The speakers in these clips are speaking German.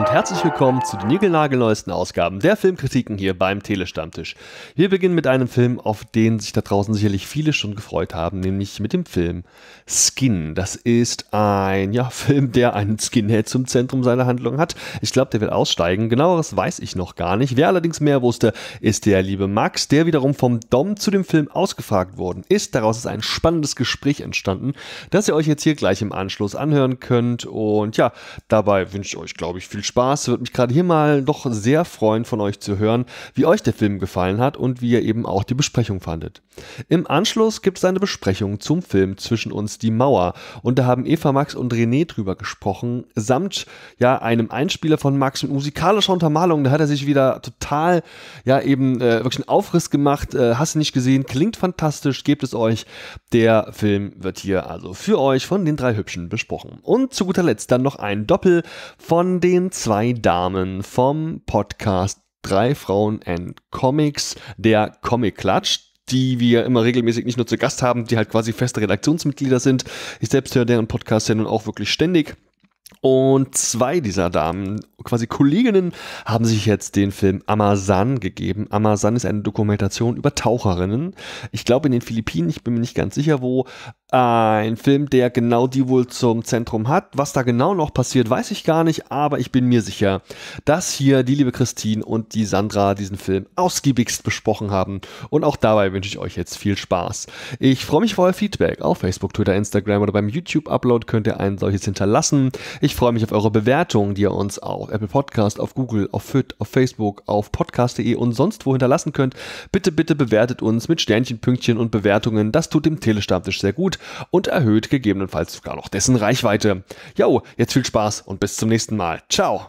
und herzlich willkommen zu den niegelnagelneuesten Ausgaben der Filmkritiken hier beim Telestammtisch. Wir beginnen mit einem Film, auf den sich da draußen sicherlich viele schon gefreut haben, nämlich mit dem Film Skin. Das ist ein Film, der einen Skinhead zum Zentrum seiner Handlung hat. Ich glaube, der will aussteigen. Genaueres weiß ich noch gar nicht. Wer allerdings mehr wusste, ist der liebe Max, der wiederum vom Dom zu dem Film ausgefragt worden ist. Daraus ist ein spannendes Gespräch entstanden, das ihr euch jetzt hier gleich im Anschluss anhören könnt. Und ja, dabei wünsche ich euch, glaube ich, viel Spaß. Würde mich gerade hier mal doch sehr freuen, von euch zu hören, wie euch der Film gefallen hat und wie ihr eben auch die Besprechung fandet. Im Anschluss gibt es eine Besprechung zum Film Zwischen uns die Mauer. Und da haben Eva, Max und René drüber gesprochen, samt einem Einspieler von Max mit musikalischer Untermalung. Da hat er sich wieder total, wirklich einen Aufriss gemacht. Hast du nicht gesehen? Klingt fantastisch, gebt es euch. Der Film wird hier also für euch von den drei Hübschen besprochen. Und zu guter Letzt dann noch ein Doppel von den zwei Damen vom Podcast 3 Frauen and Comics, der Comic Klatsch, die wir immer regelmäßig nicht nur zu Gast haben, die halt quasi feste Redaktionsmitglieder sind. Ich selbst höre deren Podcast ja nun auch wirklich ständig. Und zwei dieser Damen, quasi Kolleginnen, haben sich jetzt den Film Amazan gegeben. Amazan ist eine Dokumentation über Taucherinnen. Ich glaube in den Philippinen, ich bin mir nicht ganz sicher wo. Ein Film, der genau die wohl zum Zentrum hat. Was da genau noch passiert, weiß ich gar nicht, aber ich bin mir sicher, dass hier die liebe Christine und die Sandra diesen Film ausgiebigst besprochen haben. Und auch dabei wünsche ich euch jetzt viel Spaß. Ich freue mich auf euer Feedback auf Facebook, Twitter, Instagram oder beim YouTube-Upload könnt ihr ein solches hinterlassen. Ich freue mich auf eure Bewertungen, die ihr uns auf Apple Podcast, auf Google, auf FIT, auf Facebook, auf podcast.de und sonst wo hinterlassen könnt. Bitte, bitte bewertet uns mit Sternchen, Pünktchen und Bewertungen. Das tut dem Telestammtisch sehr gut und erhöht gegebenenfalls sogar noch dessen Reichweite. Jo, jetzt viel Spaß und bis zum nächsten Mal. Ciao.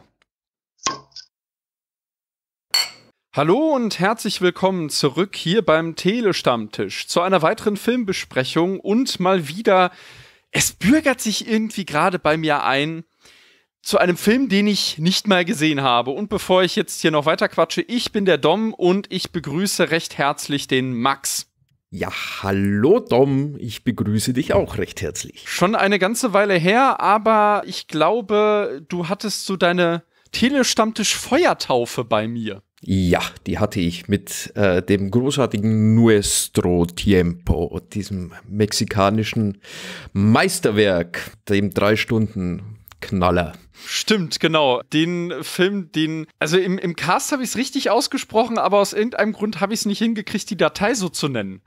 Hallo und herzlich willkommen zurück hier beim Telestammtisch zu einer weiteren Filmbesprechung und mal wieder, es bürgert sich irgendwie gerade bei mir ein, zu einem Film, den ich nicht mal gesehen habe. Und bevor ich jetzt hier noch weiter quatsche, ich bin der Dom und ich begrüße recht herzlich den Max. Ja, hallo Dom, ich begrüße dich auch recht herzlich. Schon eine ganze Weile her, aber ich glaube, du hattest so deine Telestammtisch-Feuertaufe bei mir. Ja, die hatte ich mit dem großartigen Nuestro Tiempo, diesem mexikanischen Meisterwerk, dem 3-Stunden-Knaller. Stimmt, genau. Den Film, also im Cast habe ich es richtig ausgesprochen, aber aus irgendeinem Grund habe ich es nicht hingekriegt, die Datei so zu nennen.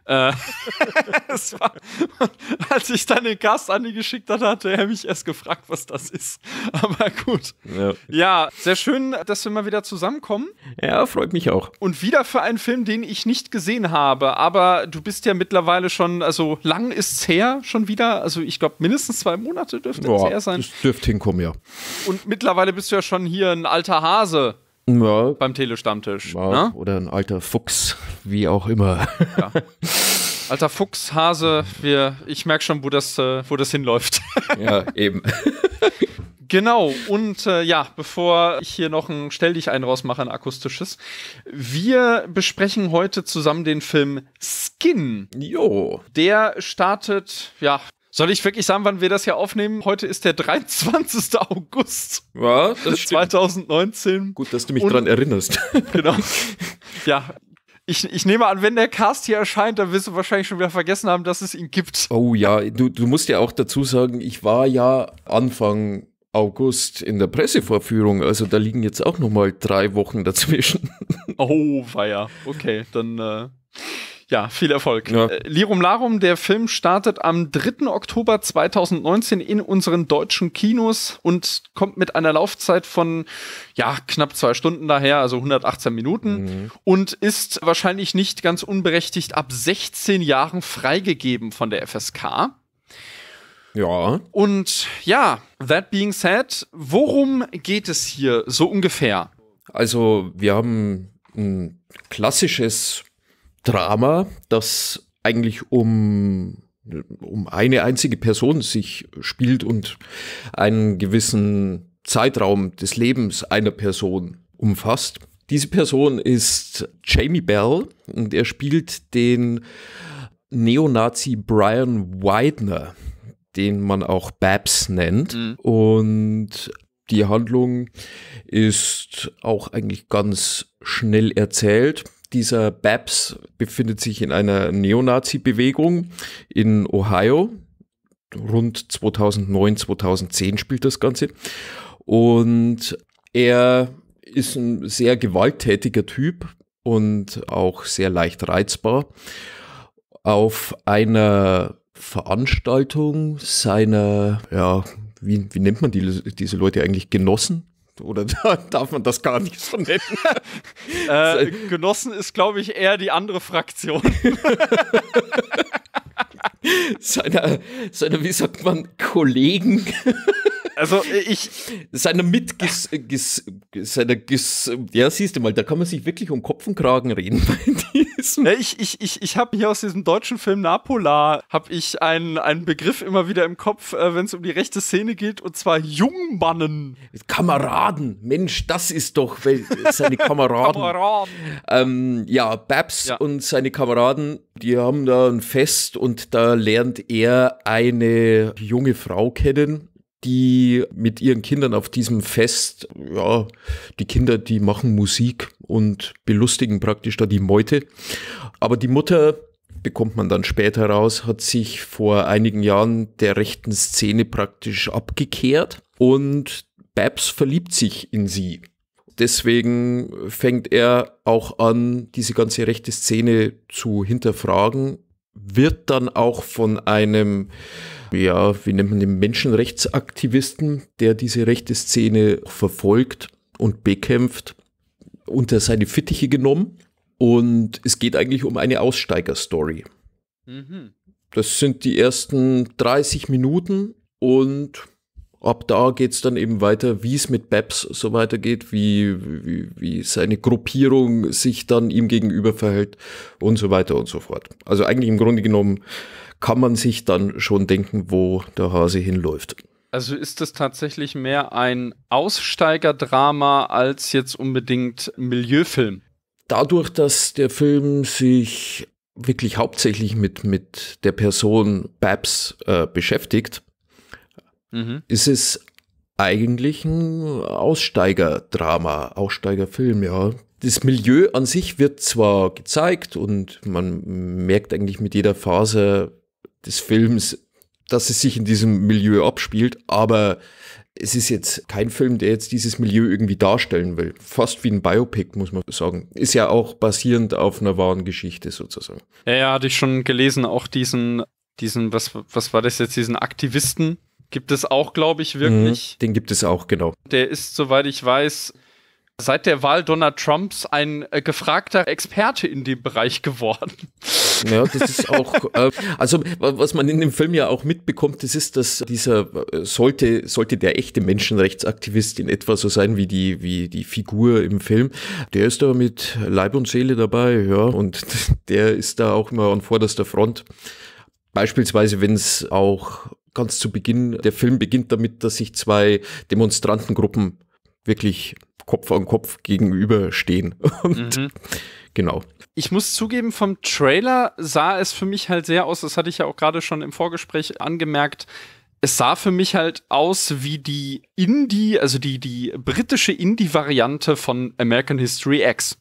Es war, als ich dann den Cast an die geschickt hatte, hatte er mich erst gefragt, was das ist. Aber gut. Ja, sehr schön, dass wir mal wieder zusammenkommen. Ja, freut mich auch. Und wieder für einen Film, den ich nicht gesehen habe. Aber du bist ja mittlerweile schon, also lang ist's her schon wieder. Also ich glaube, mindestens 2 Monate dürfte es her sein. Das dürfte hinkommen, ja. Und mittlerweile bist du ja schon hier ein alter Hase beim Telestammtisch. Ja, ne? Oder ein alter Fuchs, wie auch immer. Ja. Alter Fuchs, Hase, ich merke schon, wo das hinläuft. Ja, eben. Genau, und bevor ich hier noch ein Stell-dich-ein rausmache, ein akustisches, wir besprechen heute zusammen den Film Skin. Jo. Der startet, soll ich wirklich sagen, wann wir das hier aufnehmen? Heute ist der 23. August. Ja, das stimmt. 2019. Gut, dass du mich dran erinnerst. Genau. Ja, ich nehme an, wenn der Cast hier erscheint, dann wirst du wahrscheinlich schon wieder vergessen haben, dass es ihn gibt. Oh ja, du musst ja auch dazu sagen, ich war ja Anfang August in der Pressevorführung, also da liegen jetzt auch nochmal 3 Wochen dazwischen. Oh, weia. Okay, dann viel Erfolg. Ja. Lirum Larum, der Film startet am 3. Oktober 2019 in unseren deutschen Kinos und kommt mit einer Laufzeit von knapp 2 Stunden daher, also 118 Minuten und ist wahrscheinlich nicht ganz unberechtigt ab 16 Jahren freigegeben von der FSK. Ja. Und that being said, worum geht es hier so ungefähr? Also wir haben ein klassisches Drama, das eigentlich um eine einzige Person sich spielt und einen gewissen Zeitraum des Lebens einer Person umfasst. Diese Person ist Jamie Bell und er spielt den Neonazi Brian Widener, den man auch Babs nennt. Und die Handlung ist auch eigentlich ganz schnell erzählt. Dieser Babs befindet sich in einer Neonazi-Bewegung in Ohio. Rund 2009, 2010 spielt das Ganze. Und er ist ein sehr gewalttätiger Typ und auch sehr leicht reizbar. Auf einer Veranstaltung seiner, ja, wie nennt man diese Leute eigentlich? Genossen? Oder darf man das gar nicht so nennen? Genossen ist, glaube ich, eher die andere Fraktion. seiner, wie sagt man, Kollegen. Also ja, siehst du mal, da kann man sich wirklich um Kopf und Kragen reden bei diesem. Ich habe hier aus diesem deutschen Film Napola, habe ich einen Begriff immer wieder im Kopf, wenn es um die rechte Szene geht, und zwar Jungmannen. Kameraden, Mensch, das ist doch seine Kameraden. Ja, Babs und seine Kameraden, die haben da ein Fest und da lernt er eine junge Frau kennen, die mit ihren Kindern auf diesem Fest, ja, die Kinder, die machen Musik und belustigen praktisch da die Meute. Aber die Mutter, bekommt man dann später raus, hat sich vor einigen Jahren der rechten Szene praktisch abgekehrt und Babs verliebt sich in sie. Deswegen fängt er auch an, diese ganze rechte Szene zu hinterfragen, wird dann auch von einem, ja, wie nennt man den, Menschenrechtsaktivisten, der diese rechte Szene verfolgt und bekämpft, unter seine Fittiche genommen. Und es geht eigentlich um eine Aussteigerstory. Mhm. Das sind die ersten 30 Minuten und ab da geht es dann eben weiter, wie es mit Babs so weitergeht, wie seine Gruppierung sich dann ihm gegenüber verhält und so weiter und so fort. Also eigentlich im Grunde genommen kann man sich dann schon denken, wo der Hase hinläuft. Also ist es tatsächlich mehr ein Aussteigerdrama als jetzt unbedingt Milieufilm? Dadurch, dass der Film sich wirklich hauptsächlich mit der Person Babs beschäftigt, ist es eigentlich ein Aussteigerdrama, Aussteigerfilm, ja. Das Milieu an sich wird zwar gezeigt und man merkt eigentlich mit jeder Phase des Films, dass es sich in diesem Milieu abspielt, aber es ist jetzt kein Film, der jetzt dieses Milieu irgendwie darstellen will. Fast wie ein Biopic, muss man sagen. Ist ja auch basierend auf einer wahren Geschichte sozusagen. Ja, hatte ich schon gelesen, auch diesen, was war das jetzt, diesen Aktivisten gibt es auch, glaube ich, wirklich. Den gibt es auch, genau. Der ist, soweit ich weiß, seit der Wahl Donald Trumps ein gefragter Experte in dem Bereich geworden. Ja, das ist auch, also was man in dem Film ja auch mitbekommt, das ist, dass dieser, sollte der echte Menschenrechtsaktivist in etwa so sein wie die Figur im Film, der ist da mit Leib und Seele dabei, ja, und der ist da auch immer an vorderster Front. Beispielsweise, wenn es auch ganz zu Beginn, der Film beginnt damit, dass sich zwei Demonstrantengruppen wirklich Kopf an Kopf gegenüberstehen. Und genau. Ich muss zugeben, vom Trailer sah es für mich halt sehr aus, das hatte ich ja auch gerade schon im Vorgespräch angemerkt, es sah für mich halt aus wie die Indie, also die britische Indie-Variante von American History X.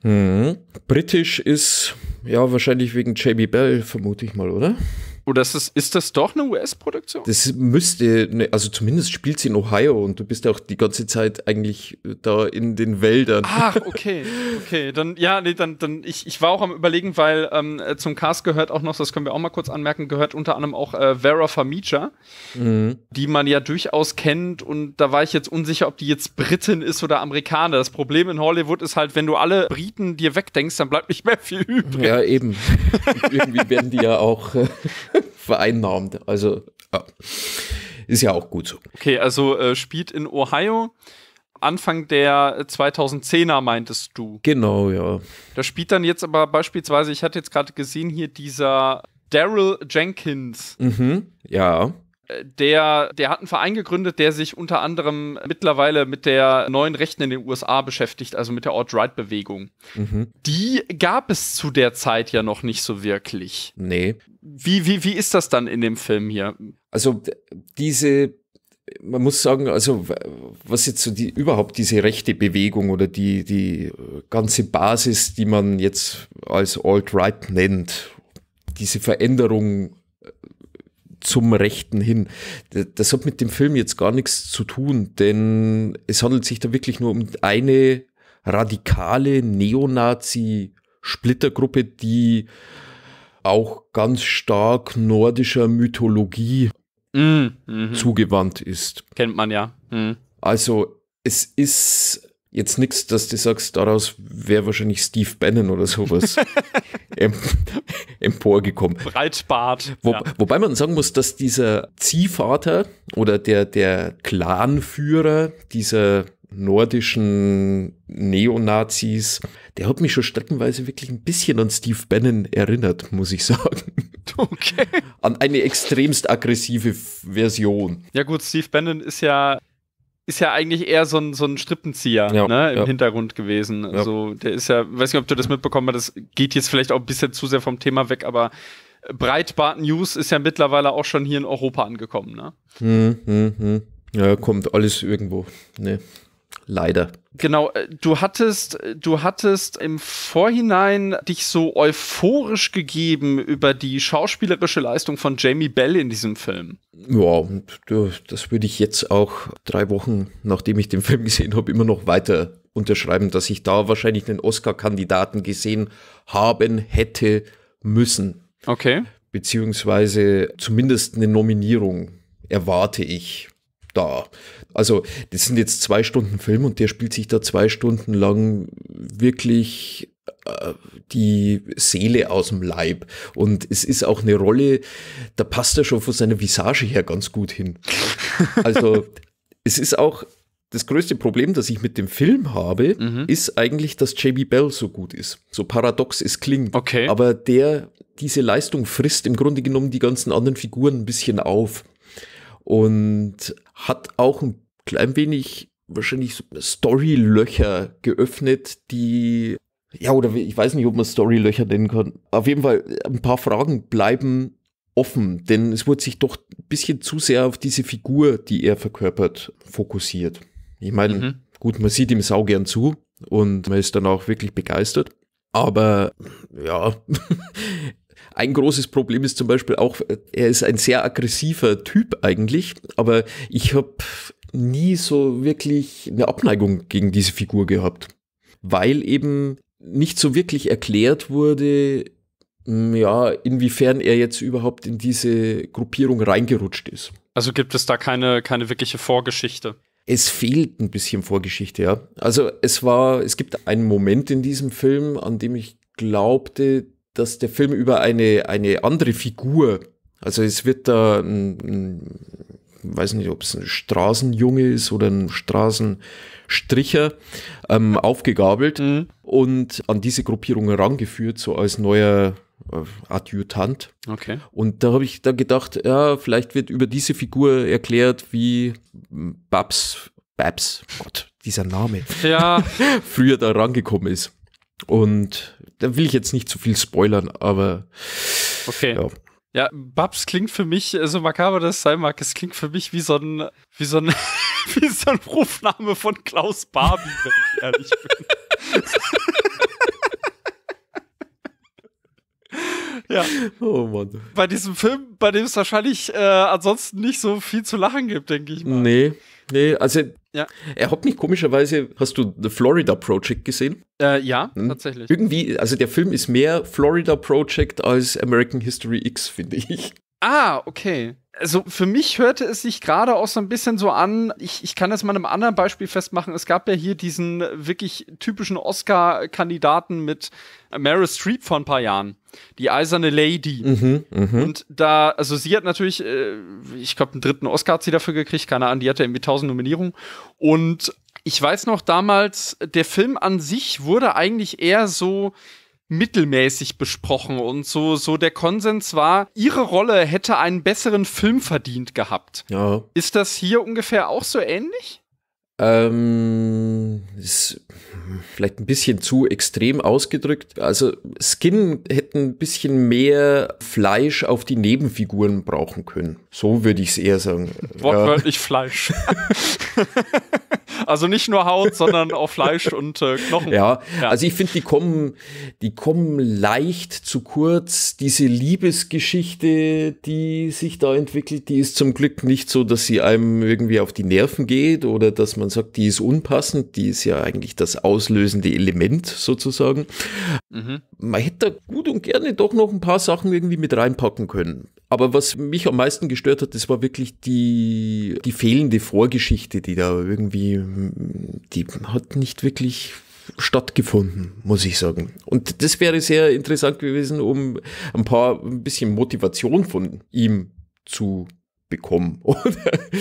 Britisch ist, ja, wahrscheinlich wegen Jamie Bell, vermute ich mal, oder? Oder ist das doch eine US-Produktion? Das müsste, also zumindest spielt sie in Ohio und du bist auch die ganze Zeit eigentlich da in den Wäldern. Ach, okay, dann, ja, nee, dann, ich war auch am Überlegen, weil zum Cast gehört auch noch, das können wir auch mal kurz anmerken, gehört unter anderem auch Vera Farmiga, die man ja durchaus kennt und da war ich jetzt unsicher, ob die jetzt Britin ist oder Amerikaner. Das Problem in Hollywood ist halt, wenn du alle Briten dir wegdenkst, dann bleibt nicht mehr viel übrig. Ja, eben. Irgendwie werden die ja auch vereinnahmt. Also ja. Ist ja auch gut so. Okay, also spielt in Ohio. Anfang der 2010er meintest du. Genau, ja. Da spielt dann jetzt aber beispielsweise, ich hatte jetzt gerade gesehen hier, dieser Daryl Jenkins. Ja. Der hat einen Verein gegründet, der sich unter anderem mittlerweile mit der neuen Rechten in den USA beschäftigt, also mit der Alt-Right-Bewegung. Die gab es zu der Zeit ja noch nicht so wirklich. Nee. Wie ist das dann in dem Film hier? Also diese man muss sagen, also was jetzt so überhaupt diese rechte Bewegung oder die ganze Basis, die man jetzt als Alt-Right nennt, diese Veränderung zum Rechten hin, das hat mit dem Film jetzt gar nichts zu tun, denn es handelt sich da wirklich nur um eine radikale Neonazi-Splittergruppe, die auch ganz stark nordischer Mythologie zugewandt ist. Kennt man ja. Also es ist jetzt nichts, dass du sagst, daraus wäre wahrscheinlich Steve Bannon oder sowas emporgekommen. Breitbart. Wobei man sagen muss, dass dieser Ziehvater oder der Clanführer dieser nordischen Neonazis, der hat mich schon streckenweise wirklich ein bisschen an Steve Bannon erinnert, muss ich sagen. Okay. An eine extremst aggressive Version. Ja gut, Steve Bannon ist ja eigentlich eher so ein Strippenzieher im Hintergrund gewesen. Ja. Also der ist ja, weiß nicht, ob du das mitbekommen hast, das geht jetzt vielleicht auch ein bisschen zu sehr vom Thema weg, aber Breitbart News ist ja mittlerweile auch schon hier in Europa angekommen, ne? Ja, kommt alles irgendwo. Ne, leider. Genau, du hattest im Vorhinein dich so euphorisch gegeben über die schauspielerische Leistung von Jamie Bell in diesem Film. Ja, und das würde ich jetzt auch 3 Wochen, nachdem ich den Film gesehen habe, immer noch weiter unterschreiben, dass ich da wahrscheinlich einen Oscar-Kandidaten gesehen haben hätte müssen. Okay. Beziehungsweise zumindest eine Nominierung erwarte ich da. Also das sind jetzt 2 Stunden Film und der spielt sich da 2 Stunden lang wirklich die Seele aus dem Leib. Und es ist auch eine Rolle, da passt er schon von seiner Visage her ganz gut hin. Also es ist auch das größte Problem, das ich mit dem Film habe, ist eigentlich, dass Jamie Bell so gut ist. So paradox es klingt. Okay. Aber diese Leistung frisst im Grunde genommen die ganzen anderen Figuren ein bisschen auf. Und hat auch ein klein wenig wahrscheinlich Storylöcher geöffnet, die, ja, oder ich weiß nicht, ob man Storylöcher nennen kann. Auf jeden Fall, ein paar Fragen bleiben offen, denn es wurde sich doch ein bisschen zu sehr auf diese Figur, die er verkörpert, fokussiert. Ich meine, gut, man sieht ihm saugern zu und man ist dann auch wirklich begeistert. Aber ja, ein großes Problem ist zum Beispiel auch, er ist ein sehr aggressiver Typ eigentlich, aber ich habe nie so wirklich eine Abneigung gegen diese Figur gehabt, weil eben nicht so wirklich erklärt wurde, ja, inwiefern er jetzt überhaupt in diese Gruppierung reingerutscht ist. Also gibt es da keine wirkliche Vorgeschichte? Es fehlt ein bisschen Vorgeschichte, ja. Also es gibt einen Moment in diesem Film, an dem ich glaubte, dass der Film über eine andere Figur, also es wird da weiß nicht, ob es ein Straßenjunge ist oder ein Straßenstricher, aufgegabelt und an diese Gruppierung herangeführt, so als neuer Adjutant. Okay. Und da habe ich dann gedacht, ja, vielleicht wird über diese Figur erklärt, wie Babs, Gott, dieser Name, ja, früher da rangekommen ist. Und da will ich jetzt nicht zu viel spoilern, aber okay. Ja. Ja, Babs klingt für mich, so makaber das sein mag, es klingt für mich wie so ein Rufname von Klaus Barbie, wenn ich ehrlich bin. Ja. Oh Mann. Bei diesem Film, bei dem es wahrscheinlich ansonsten nicht so viel zu lachen gibt, denke ich mal. Nee, also ja. Er hat mich komischerweise, hast du The Florida Project gesehen? Ja, tatsächlich. Irgendwie, also der Film ist mehr Florida Project als American History X, finde ich. Ah, okay. Also für mich hörte es sich gerade auch so ein bisschen so an, ich kann das mal an einem anderen Beispiel festmachen, es gab ja hier diesen wirklich typischen Oscar-Kandidaten mit Meryl Streep vor ein paar Jahren, die Eiserne Lady. Und da, also sie hat natürlich, ich glaube, einen 3. Oscar hat sie dafür gekriegt, keine Ahnung, die hatte irgendwie 1000 Nominierungen. Und ich weiß noch damals, der Film an sich wurde eigentlich eher so mittelmäßig besprochen und so der Konsens war, ihre Rolle hätte einen besseren Film verdient gehabt. Ja. Ist das hier ungefähr auch so ähnlich? Ist vielleicht ein bisschen zu extrem ausgedrückt. Also Skin hätte ein bisschen mehr Fleisch auf die Nebenfiguren brauchen können. So würde ich es eher sagen. Wortwörtlich Fleisch. Also nicht nur Haut, sondern auch Fleisch und Knochen. Ja, also ich finde, die kommen leicht zu kurz. Diese Liebesgeschichte, die sich da entwickelt, die ist zum Glück nicht so, dass sie einem irgendwie auf die Nerven geht oder dass man sagt, die ist unpassend. Die ist ja eigentlich das auslösende Element sozusagen. Mhm. Man hätte da gut und gerne doch noch ein paar Sachen irgendwie mit reinpacken können. Aber was mich am meisten gestört hat, das war wirklich die fehlende Vorgeschichte, die da irgendwie, die hat nicht wirklich stattgefunden, muss ich sagen. Und das wäre sehr interessant gewesen, um ein bisschen Motivation von ihm zu bekommen oder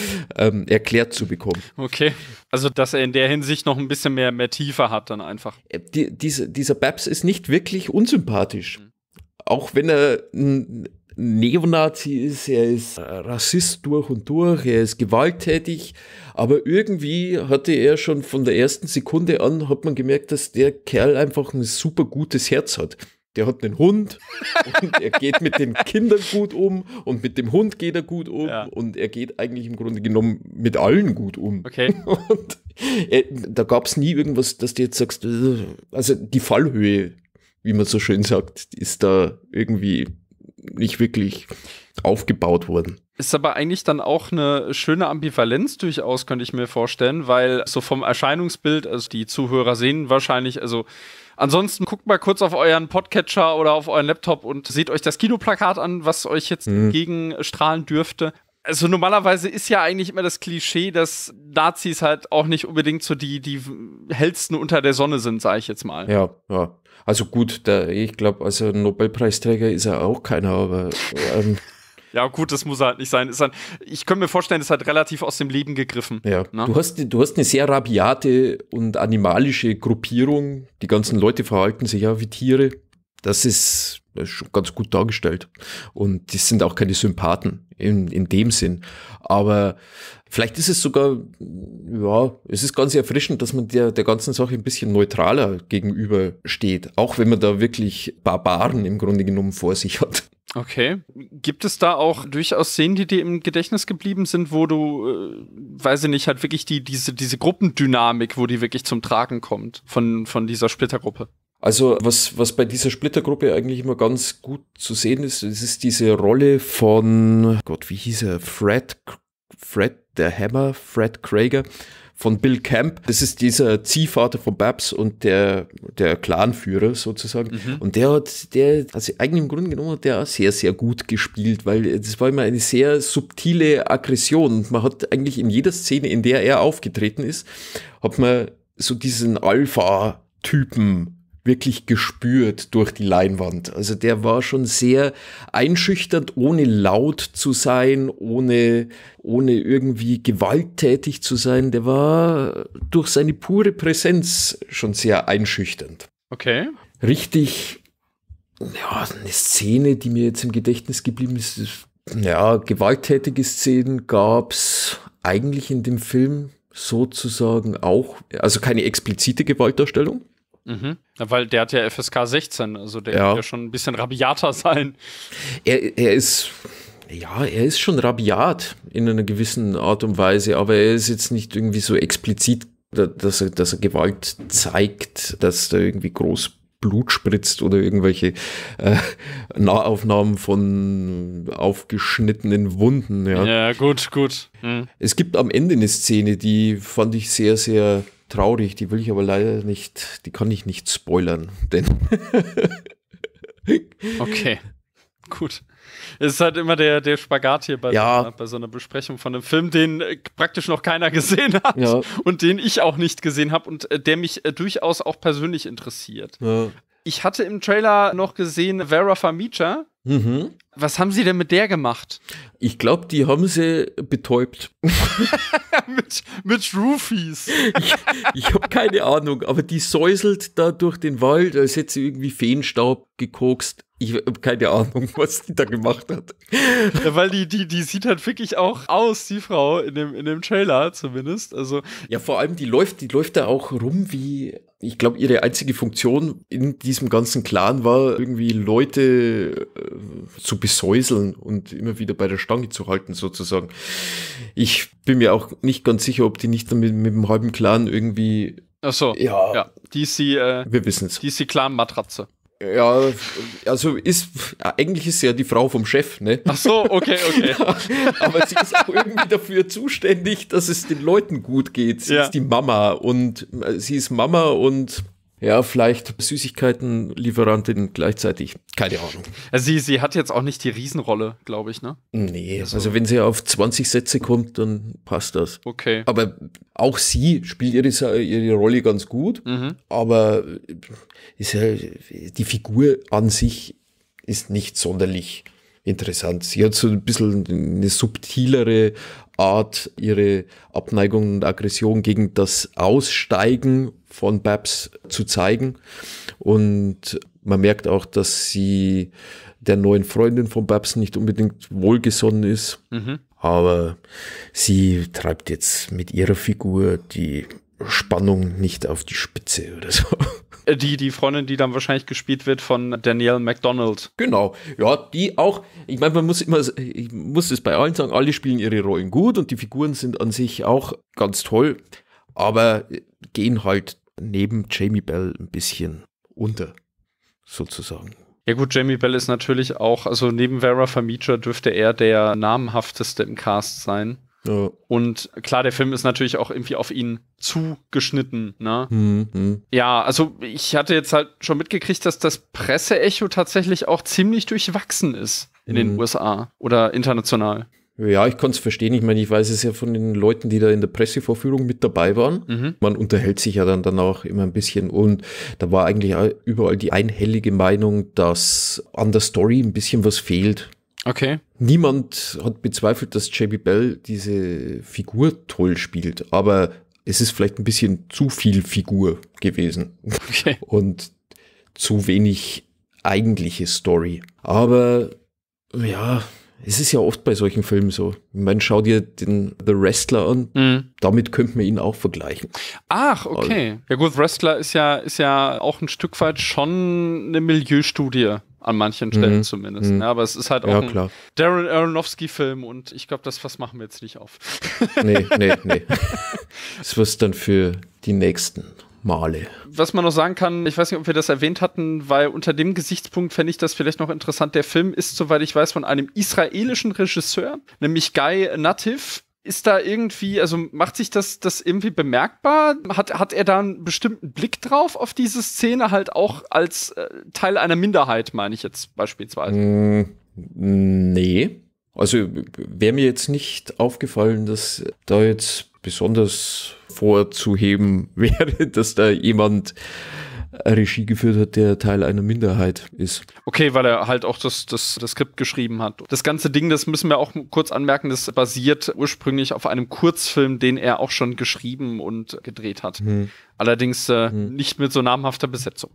erklärt zu bekommen. Okay, also dass er in der Hinsicht noch ein bisschen mehr Tiefe hat dann einfach. Dieser Babs ist nicht wirklich unsympathisch. Auch wenn er ein Neonazi ist, er ist Rassist durch und durch, er ist gewalttätig, aber irgendwie hatte er schon von der ersten Sekunde an, hat man gemerkt, dass der Kerl einfach ein super gutes Herz hat. Der hat einen Hund und er geht mit den Kindern gut um und mit dem Hund geht er gut um und er geht eigentlich im Grunde genommen mit allen gut um. Okay. Und da gab es nie irgendwas, dass du jetzt sagst, also die Fallhöhe, wie man so schön sagt, ist da irgendwie nicht wirklich aufgebaut worden. Ist aber eigentlich dann auch eine schöne Ambivalenz durchaus, könnte ich mir vorstellen, weil so vom Erscheinungsbild, also die Zuhörer sehen wahrscheinlich, also ansonsten guckt mal kurz auf euren Podcatcher oder auf euren Laptop und seht euch das Kinoplakat an, was euch jetzt entgegenstrahlen dürfte. Also normalerweise ist ja eigentlich immer das Klischee, dass Nazis halt auch nicht unbedingt so die hellsten unter der Sonne sind, sage ich jetzt mal. Ja. Also gut, ich glaube, also Nobelpreisträger ist er auch keiner, aber ja gut, das muss halt nicht sein. Ich könnte mir vorstellen, das ist halt relativ aus dem Leben gegriffen. Ja, ne? Du hast eine sehr rabiate und animalische Gruppierung. Die ganzen Leute verhalten sich ja wie Tiere. Das ist schon ganz gut dargestellt. Und die sind auch keine Sympathen in dem Sinn. Aber vielleicht ist es sogar, es ist ganz erfrischend, dass man der ganzen Sache ein bisschen neutraler gegenüber steht. Auch wenn man da wirklich Barbaren im Grunde genommen vor sich hat. Okay. Gibt es da auch durchaus Szenen, die dir im Gedächtnis geblieben sind, wo du, weiß ich nicht, halt wirklich diese Gruppendynamik, wo die wirklich zum Tragen kommt von dieser Splittergruppe? Also was bei dieser Splittergruppe eigentlich immer ganz gut zu sehen ist, es ist diese Rolle von, Gott, wie hieß er? Fred der Hammer, Fred Krieger von Bill Camp. Das ist dieser Ziehvater von Babs und der Clanführer sozusagen. Mhm. Und der also eigentlich im Grunde genommen hat der auch sehr, sehr gut gespielt, weil das war immer eine sehr subtile Aggression. Und man hat eigentlich in jeder Szene, in der er aufgetreten ist, hat man so diesen Alpha-Typen wirklich gespürt durch die Leinwand. Also der war schon sehr einschüchternd, ohne laut zu sein, ohne irgendwie gewalttätig zu sein. Der war durch seine pure Präsenz schon sehr einschüchternd. Okay. Richtig, eine Szene, die mir jetzt im Gedächtnis geblieben ist. Gewalttätige Szenen gab's eigentlich in dem Film sozusagen auch, also keine explizite Gewaltdarstellung. Mhm. Weil der hat ja FSK 16, also der wird ja schon ein bisschen rabiater sein. Er ist schon rabiat in einer gewissen Art und Weise, aber er ist jetzt nicht irgendwie so explizit, dass er Gewalt zeigt, dass da irgendwie groß Blut spritzt oder irgendwelche Nahaufnahmen von aufgeschnittenen Wunden. Ja, gut. Mhm. Es gibt am Ende eine Szene, die fand ich sehr, sehr traurig, die will ich aber leider nicht, die kann ich nicht spoilern, denn okay, gut. Es ist halt immer der Spagat hier bei so einer Besprechung von einem Film, den praktisch noch keiner gesehen hat und den ich auch nicht gesehen habe und der mich durchaus auch persönlich interessiert. Ja. Ich hatte im Trailer noch gesehen Vera Farmiga. Mhm. Was haben sie denn mit der gemacht? Ich glaube, die haben sie betäubt. mit Roofies. Ich habe keine Ahnung, aber die säuselt da durch den Wald, als hätte sie irgendwie Feenstaub gekokst. Ich habe keine Ahnung, was die da gemacht hat. Ja, weil die sieht halt wirklich auch aus, die Frau, in dem Trailer zumindest. Also ja, vor allem, die läuft da auch rum wie, ich glaube, ihre einzige Funktion in diesem ganzen Clan war, irgendwie Leute zu besäuseln und immer wieder bei der Stange zu halten, sozusagen. Ich bin mir auch nicht ganz sicher, ob die nicht mit dem halben Clan irgendwie... Ach so, ja. Die ist die, wir wissen's. Die ist die Clan-Matratze. Ja, also eigentlich ist sie ja die Frau vom Chef, ne? Ach so, okay. Aber sie ist auch irgendwie dafür zuständig, dass es den Leuten gut geht. Sie ist die Mama und ja, vielleicht Süßigkeitenlieferantin gleichzeitig. Keine Ahnung. Also sie hat jetzt auch nicht die Riesenrolle, glaube ich, ne? Nee, also wenn sie auf 20 Sätze kommt, dann passt das. Okay. Aber auch sie spielt ihre Rolle ganz gut, aber ist ja, die Figur an sich ist nicht sonderlich interessant. Sie hat so ein bisschen eine subtilere Art, ihre Abneigung und Aggression gegen das Aussteigen von Babs zu zeigen. Und man merkt auch, dass sie der neuen Freundin von Babs nicht unbedingt wohlgesonnen ist. Aber sie treibt jetzt mit ihrer Figur die Spannung nicht auf die Spitze oder so. Die Freundin, die dann wahrscheinlich gespielt wird von Danielle McDonald. Genau, ja, die auch, ich meine, ich muss es bei allen sagen, alle spielen ihre Rollen gut und die Figuren sind an sich auch ganz toll, aber gehen halt neben Jamie Bell ein bisschen unter, sozusagen. Ja gut, Jamie Bell ist natürlich auch, also neben Vera Farmiga dürfte er der namenhafteste im Cast sein. Ja. Und klar, der Film ist natürlich auch irgendwie auf ihn zugeschnitten, ne? Ja, also ich hatte jetzt halt schon mitgekriegt, dass das Presseecho tatsächlich auch ziemlich durchwachsen ist in den USA oder international. Ja, ich kann es verstehen. Ich meine, ich weiß es ja von den Leuten, die da in der Pressevorführung mit dabei waren. Man unterhält sich ja dann auch immer ein bisschen und da war eigentlich überall die einhellige Meinung, dass an der Story ein bisschen was fehlt. Okay. Niemand hat bezweifelt, dass Jamie Bell diese Figur toll spielt, aber es ist vielleicht ein bisschen zu viel Figur gewesen. Okay. Und zu wenig eigentliche Story. Aber ja, es ist ja oft bei solchen Filmen so. Ich meine, schau dir den The Wrestler an. Damit könnte man ihn auch vergleichen. Ach, okay. Ja gut, Wrestler ist ja auch ein Stück weit schon eine Milieustudie. An manchen Stellen zumindest. Ja, aber es ist halt auch ein Darren Aronofsky-Film und ich glaube, das Fass machen wir jetzt nicht auf. Nee. Das wird's dann für die nächsten Male. Was man noch sagen kann, ich weiß nicht, ob wir das erwähnt hatten, weil unter dem Gesichtspunkt fände ich das vielleicht noch interessant. Der Film ist, soweit ich weiß, von einem israelischen Regisseur, nämlich Guy Nativ. Ist da irgendwie, also macht sich das irgendwie bemerkbar? Hat er da einen bestimmten Blick drauf auf diese Szene, halt auch als Teil einer Minderheit, meine ich jetzt beispielsweise? Nee. Also wäre mir jetzt nicht aufgefallen, dass da jetzt besonders vorzuheben wäre, dass da jemand Regie geführt hat, der Teil einer Minderheit ist. Okay, weil er halt auch das Skript geschrieben hat. Das ganze Ding, das müssen wir auch kurz anmerken, das basiert ursprünglich auf einem Kurzfilm, den er auch schon geschrieben und gedreht hat. Allerdings nicht mit so namhafter Besetzung.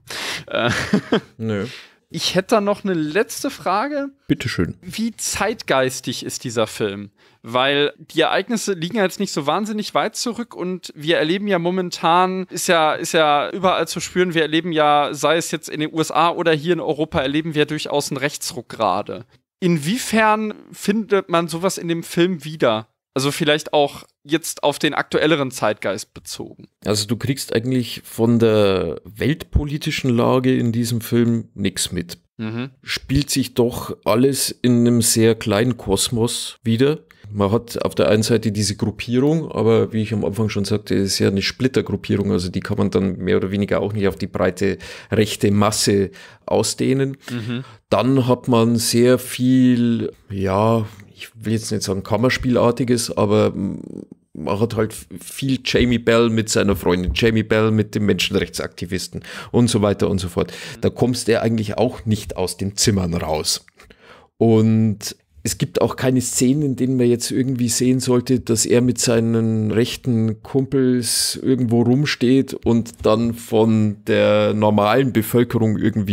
Nö. Ich hätte da noch eine letzte Frage. Bitteschön. Wie zeitgeistig ist dieser Film? Weil die Ereignisse liegen ja jetzt nicht so wahnsinnig weit zurück und wir erleben ja momentan, ist ja überall zu spüren, wir erleben ja, sei es jetzt in den USA oder hier in Europa, erleben wir durchaus einen Rechtsruck gerade. Inwiefern findet man sowas in dem Film wieder? Also vielleicht auch jetzt auf den aktuelleren Zeitgeist bezogen. Also du kriegst eigentlich von der weltpolitischen Lage in diesem Film nichts mit. Spielt sich doch alles in einem sehr kleinen Kosmos wieder. Man hat auf der einen Seite diese Gruppierung, aber wie ich am Anfang schon sagte, ist ja eine Splittergruppierung, also die kann man dann mehr oder weniger auch nicht auf die breite rechte Masse ausdehnen. Dann hat man sehr viel, ja, ich will jetzt nicht sagen Kammerspielartiges, aber man hat halt viel Jamie Bell mit seiner Freundin, Jamie Bell mit dem Menschenrechtsaktivisten und so weiter und so fort. Da kommst du eigentlich auch nicht aus den Zimmern raus. Und es gibt auch keine Szenen, in denen man jetzt irgendwie sehen sollte, dass er mit seinen rechten Kumpels irgendwo rumsteht und dann von der normalen Bevölkerung irgendwie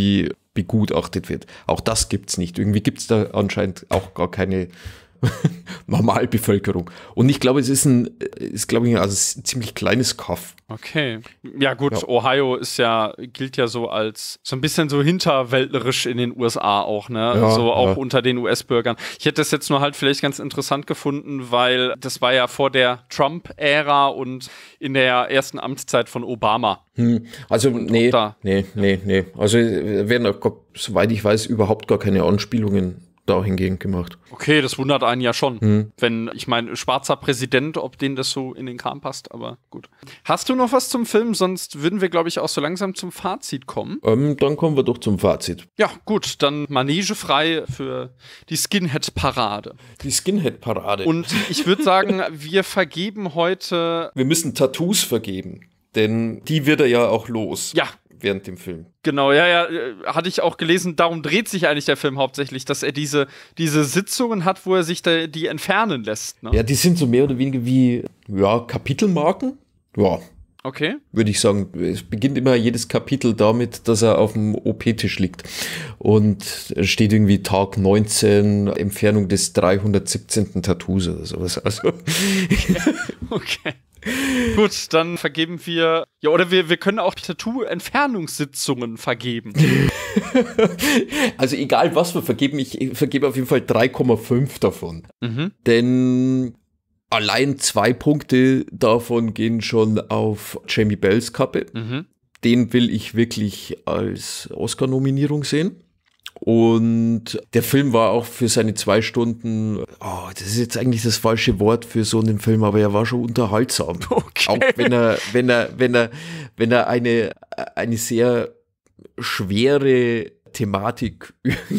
begutachtet wird. Auch das gibt's nicht. Irgendwie gibt's da anscheinend auch gar keine Normalbevölkerung. Und ich glaube, es ist ein ziemlich kleines Kaff. Okay. Ja gut, ja. Ohio gilt ja so als so ein bisschen so hinterwäldlerisch in den USA auch, ne? Ja, so auch unter den US-Bürgern. Ich hätte das jetzt nur halt vielleicht ganz interessant gefunden, weil das war ja vor der Trump-Ära und in der ersten Amtszeit von Obama. Also nee. Also werden, soweit ich weiß, überhaupt gar keine Anspielungen dahingehend gemacht. Okay, das wundert einen ja schon. Wenn, ich meine, schwarzer Präsident, ob denen das so in den Kram passt, aber gut. Hast du noch was zum Film? Sonst würden wir, glaube ich, auch so langsam zum Fazit kommen. Dann kommen wir doch zum Fazit. Ja, gut, dann Manege frei für die Skinhead-Parade. Die Skinhead-Parade. Und ich würde sagen, wir vergeben heute... Wir müssen Tattoos vergeben, denn die wird er ja auch los. Ja. Während dem Film. Genau, hatte ich auch gelesen, darum dreht sich eigentlich der Film hauptsächlich, dass er diese Sitzungen hat, wo er sich die entfernen lässt. Ne? Ja, die sind so mehr oder weniger wie, Kapitelmarken. Ja. Okay. Würde ich sagen, es beginnt immer jedes Kapitel damit, dass er auf dem OP-Tisch liegt. Und es steht irgendwie Tag 19, Entfernung des 317. Tattoos oder sowas. Also. Okay. Gut, dann vergeben wir, ja, oder wir können auch Tattoo-Entfernungssitzungen vergeben. Also egal, was wir vergeben, ich vergebe auf jeden Fall 3,5 davon. Denn allein 2 Punkte davon gehen schon auf Jamie Bells Kappe. Den will ich wirklich als Oscar-Nominierung sehen. Und der Film war auch für seine 2 Stunden, das ist jetzt eigentlich das falsche Wort für so einen Film, aber er war schon unterhaltsam. Okay. Auch wenn er eine sehr schwere Thematik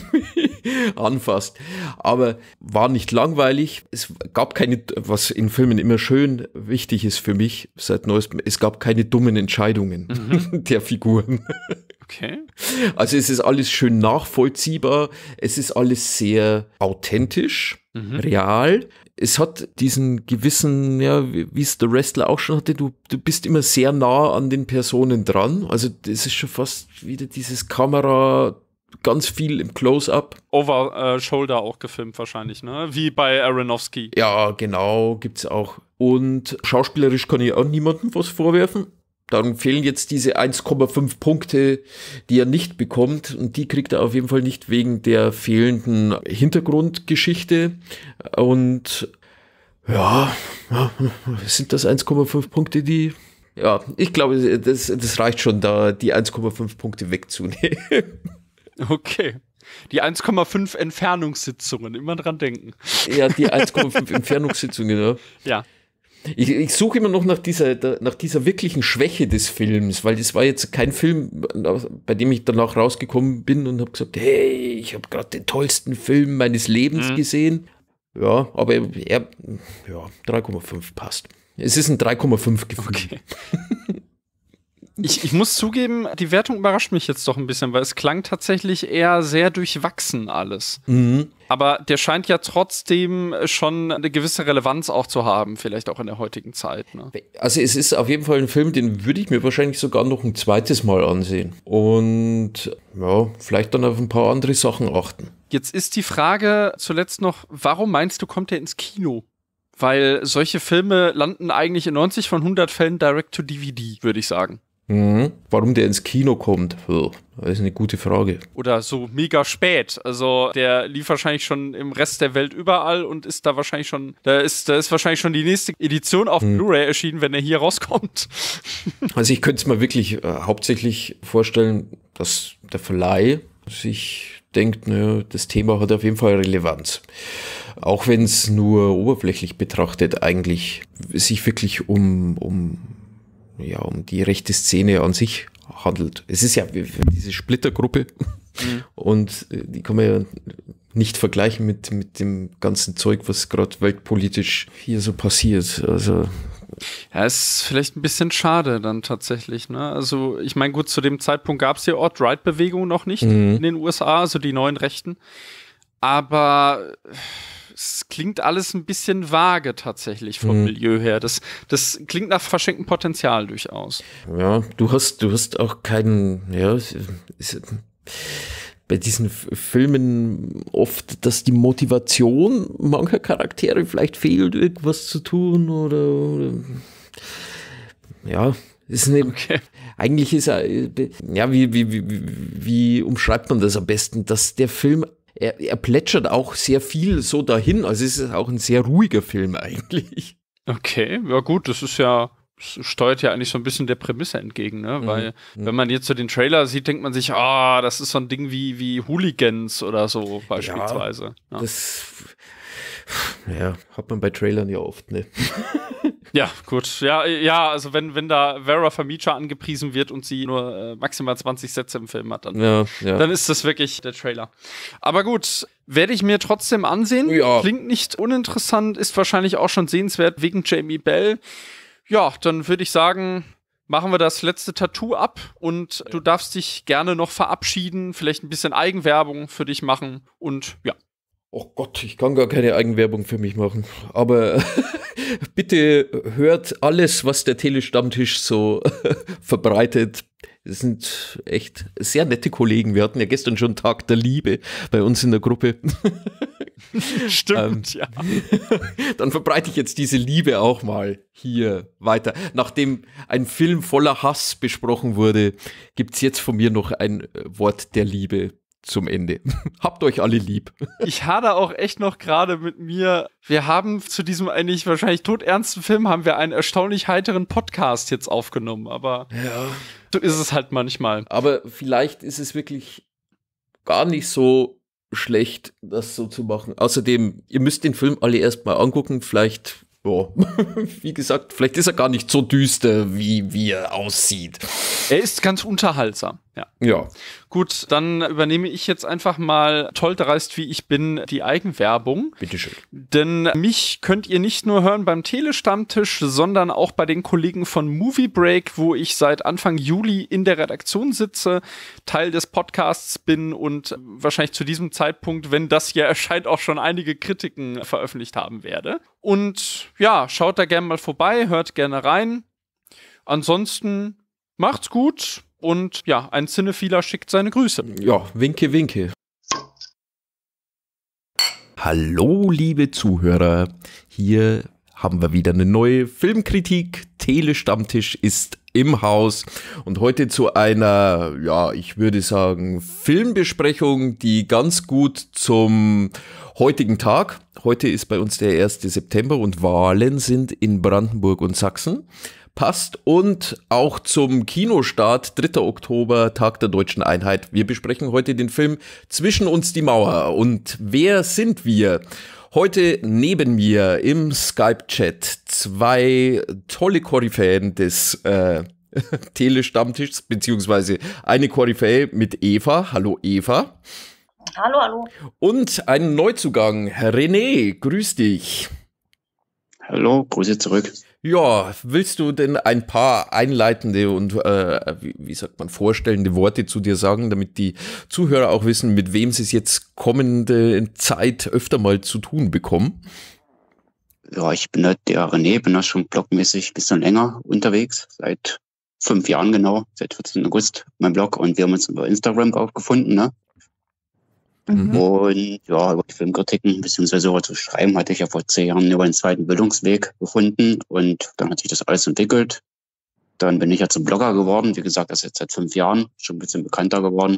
anfasst. Aber war nicht langweilig. Es gab keine, was in Filmen immer schön wichtig ist für mich seit neuestem, es gab keine dummen Entscheidungen der Figuren. Okay. Also es ist alles schön nachvollziehbar. Es ist alles sehr authentisch, real. Es hat diesen gewissen, wie es der Wrestler auch schon hatte, du bist immer sehr nah an den Personen dran. Also das ist schon fast wieder dieses Kamera, ganz viel im Close-Up. Over Shoulder auch gefilmt wahrscheinlich, ne? Wie bei Aronofsky. Ja, genau, gibt's auch. Und schauspielerisch kann ich auch niemandem was vorwerfen. Dann fehlen jetzt diese 1,5 Punkte, die er nicht bekommt. Und die kriegt er auf jeden Fall nicht wegen der fehlenden Hintergrundgeschichte. Und sind das 1,5 Punkte, die... Ja, ich glaube, das reicht schon, da die 1,5 Punkte wegzunehmen. Okay. Die 1,5 Entfernungssitzungen, immer dran denken. Ja, die 1,5 Entfernungssitzungen, ja. Ja. Ich suche immer noch nach dieser wirklichen Schwäche des Films, weil das war jetzt kein Film, bei dem ich danach rausgekommen bin und habe gesagt, hey, ich habe gerade den tollsten Film meines Lebens gesehen. Ja, aber 3,5 passt. Es ist ein 3,5 Gefühl. Okay. Ich muss zugeben, die Wertung überrascht mich jetzt doch ein bisschen, weil es klang tatsächlich eher sehr durchwachsen alles. Aber der scheint ja trotzdem schon eine gewisse Relevanz auch zu haben, vielleicht auch in der heutigen Zeit. Ne? Also es ist auf jeden Fall ein Film, den würde ich mir wahrscheinlich sogar noch ein zweites Mal ansehen. Und vielleicht dann auf ein paar andere Sachen achten. Jetzt ist die Frage zuletzt noch, warum meinst du, kommt er ins Kino? Weil solche Filme landen eigentlich in 90 von 100 Fällen direct to DVD, würde ich sagen. Warum der ins Kino kommt, das ist eine gute Frage. Oder so mega spät. Also der lief wahrscheinlich schon im Rest der Welt überall und ist da wahrscheinlich schon, da ist wahrscheinlich schon die nächste Edition auf Blu-ray erschienen, wenn er hier rauskommt. Also ich könnte es mir wirklich hauptsächlich vorstellen, dass der Verleih sich denkt, das Thema hat auf jeden Fall Relevanz. Auch wenn es nur oberflächlich betrachtet eigentlich sich wirklich um die rechte Szene an sich handelt. Es ist ja diese Splittergruppe und die kann man ja nicht vergleichen mit dem ganzen Zeug, was gerade weltpolitisch hier so passiert. Also ja, ist vielleicht ein bisschen schade dann tatsächlich. Ne? Also ich meine, gut, zu dem Zeitpunkt gab es die Alt-Right-Bewegung noch nicht in den USA, also die neuen Rechten. Aber es klingt alles ein bisschen vage tatsächlich vom Milieu her. Das klingt nach verschenktem Potenzial durchaus. Ja, du hast auch keinen, bei diesen Filmen oft, dass die Motivation mancher Charaktere vielleicht fehlt, irgendwas zu tun oder ja, ist nicht, okay. Eigentlich ist er, ja, wie umschreibt man das am besten, dass der Film, er plätschert auch sehr viel so dahin, also es ist auch ein sehr ruhiger Film eigentlich. Okay, ja gut, das steuert ja eigentlich so ein bisschen der Prämisse entgegen, ne? Weil wenn man jetzt so den Trailer sieht, denkt man sich, das ist so ein Ding wie Hooligans oder so beispielsweise. Ja. Das hat man bei Trailern ja oft, ne? Ja, gut. Ja, also wenn da Vera Farmiga angepriesen wird und sie nur maximal 20 Sätze im Film hat, dann ist das wirklich der Trailer. Aber gut, werde ich mir trotzdem ansehen. Ja. Klingt nicht uninteressant, ist wahrscheinlich auch schon sehenswert wegen Jamie Bell. Ja, dann würde ich sagen, machen wir das letzte Tattoo ab und du darfst dich gerne noch verabschieden, vielleicht ein bisschen Eigenwerbung für dich machen und ja. Oh Gott, ich kann gar keine Eigenwerbung für mich machen, aber bitte hört alles, was der Telestammtisch so verbreitet. Das sind echt sehr nette Kollegen. Wir hatten ja gestern schon Tag der Liebe bei uns in der Gruppe. Stimmt, ja. Dann verbreite ich jetzt diese Liebe auch mal hier weiter. Nachdem ein Film voller Hass besprochen wurde, gibt es jetzt von mir noch ein Wort der Liebe zum Ende. Habt euch alle lieb. Ich hader auch echt noch gerade mit mir. Wir haben zu diesem eigentlich wahrscheinlich todernsten Film haben wir einen erstaunlich heiteren Podcast jetzt aufgenommen, aber so ist es halt manchmal. Aber vielleicht ist es wirklich gar nicht so schlecht, das so zu machen. Außerdem, ihr müsst den Film alle erstmal angucken, vielleicht, wie gesagt, vielleicht ist er gar nicht so düster, wie er aussieht. Er ist ganz unterhaltsam, ja. Gut, dann übernehme ich jetzt einfach mal, toll dreist wie ich bin, die Eigenwerbung. Bitteschön. Denn mich könnt ihr nicht nur hören beim Telestammtisch, sondern auch bei den Kollegen von Movie Break, wo ich seit Anfang Juli in der Redaktion sitze, Teil des Podcasts bin und wahrscheinlich zu diesem Zeitpunkt, wenn das hier erscheint, auch schon einige Kritiken veröffentlicht haben werde. Und ja, schaut da gerne mal vorbei, hört gerne rein. Ansonsten macht's gut. Und ja, ein Cinephiler schickt seine Grüße. Ja, winke, winke. Hallo, liebe Zuhörer. Hier haben wir wieder eine neue Filmkritik. Telestammtisch ist im Haus. Und heute zu einer, ich würde sagen, Filmbesprechung, die ganz gut zum heutigen Tag. Heute ist bei uns der 1. September und Wahlen sind in Brandenburg und Sachsen. Passt und auch zum Kinostart, 3. Oktober, Tag der Deutschen Einheit. Wir besprechen heute den Film Zwischen uns die Mauer. Und wer sind wir? Heute neben mir im Skype-Chat 2 tolle Koryphäen des Telestammtischs, beziehungsweise eine Koryphäe mit Eva. Hallo Eva. Hallo. Und ein Neuzugang, René, grüß dich. Hallo, Grüße zurück. Ja, willst du denn ein paar einleitende und, vorstellende Worte zu dir sagen, damit die Zuhörer auch wissen, mit wem sie es jetzt kommende Zeit öfter mal zu tun bekommen? Ja, ich bin halt der René, bin da schon blogmäßig ein bisschen länger unterwegs, seit 5 Jahren genau, seit 14. August mein Blog und wir haben uns über Instagram auch gefunden, ne? Und ja, über die Filmkritiken bzw. über zu schreiben, hatte ich ja vor 10 Jahren über den zweiten Bildungsweg gefunden und dann hat sich das alles entwickelt. Dann bin ich ja zum Blogger geworden, wie gesagt, das ist jetzt seit 5 Jahren, schon ein bisschen bekannter geworden.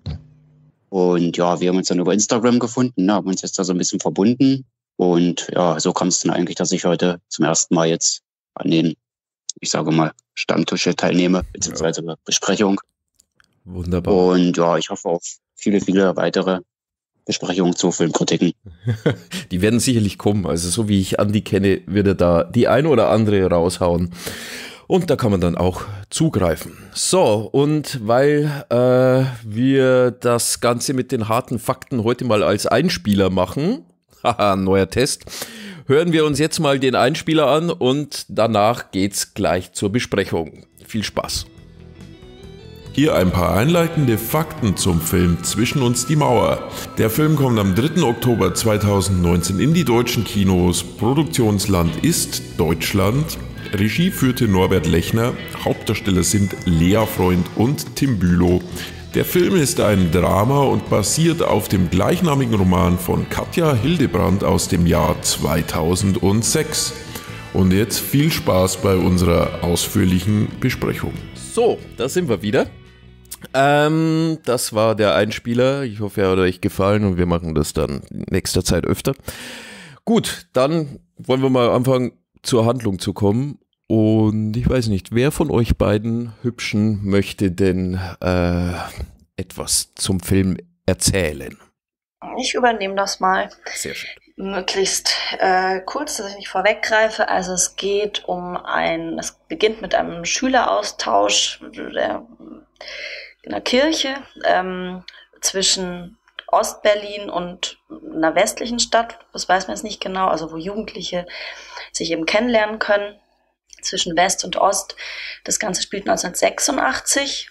Und ja, wir haben uns dann über Instagram gefunden, ne, haben uns jetzt da so ein bisschen verbunden und ja, so kam es dann eigentlich, dass ich heute zum ersten Mal jetzt an den, ich sage mal, Stammtische teilnehme, beziehungsweise Besprechung. Wunderbar. Und ja, ich hoffe auf viele weitere Besprechungen zu Filmkritiken. Die werden sicherlich kommen. Also so wie ich Andi kenne, wird er da die ein oder andere raushauen. Und da kann man dann auch zugreifen. So, und weil wir das Ganze mit den harten Fakten heute mal als Einspieler machen, haha, neuer Test, hören wir uns jetzt mal den Einspieler an und danach geht's gleich zur Besprechung. Viel Spaß. Hier ein paar einleitende Fakten zum Film Zwischen uns die Mauer. Der Film kommt am 3. Oktober 2019 in die deutschen Kinos. Produktionsland ist Deutschland. Regie führte Norbert Lechner. Hauptdarsteller sind Lea Freund und Tim Bülow. Der Film ist ein Drama und basiert auf dem gleichnamigen Roman von Katja Hildebrandt aus dem Jahr 2006. Und jetzt viel Spaß bei unserer ausführlichen Besprechung. So, da sind wir wieder. Das war der Einspieler. Ich hoffe, er hat euch gefallen und wir machen das dann in nächster Zeit öfter. Gut, dann wollen wir mal anfangen, zur Handlung zu kommen. Und ich weiß nicht, wer von euch beiden Hübschen möchte denn etwas zum Film erzählen? Ich übernehme das mal. Sehr schön. Möglichst kurz, dass ich nicht vorweggreife. Also es beginnt mit einem Schüleraustausch in der Kirche zwischen Ostberlin und einer westlichen Stadt. Das weiß man jetzt nicht genau, also wo Jugendliche sich eben kennenlernen können. Zwischen West und Ost. Das Ganze spielt 1986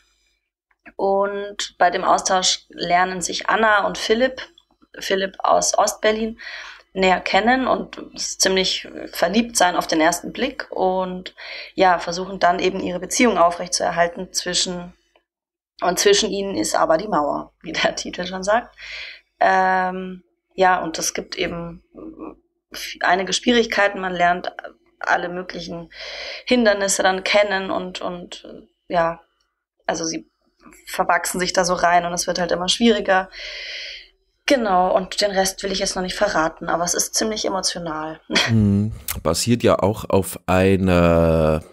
und bei dem Austausch lernen sich Anna und Philipp aus Ostberlin, näher kennen und ziemlich verliebt sein auf den ersten Blick und ja, versuchen dann eben ihre Beziehung aufrechtzuerhalten zwischen ihnen ist aber die Mauer, wie der Titel schon sagt. Ja, und es gibt eben einige Schwierigkeiten, man lernt alle möglichen Hindernisse dann kennen und ja, also sie verwachsen sich da so rein und es wird halt immer schwieriger. Genau, und den Rest will ich jetzt noch nicht verraten, aber es ist ziemlich emotional. Basiert ja auch auf einer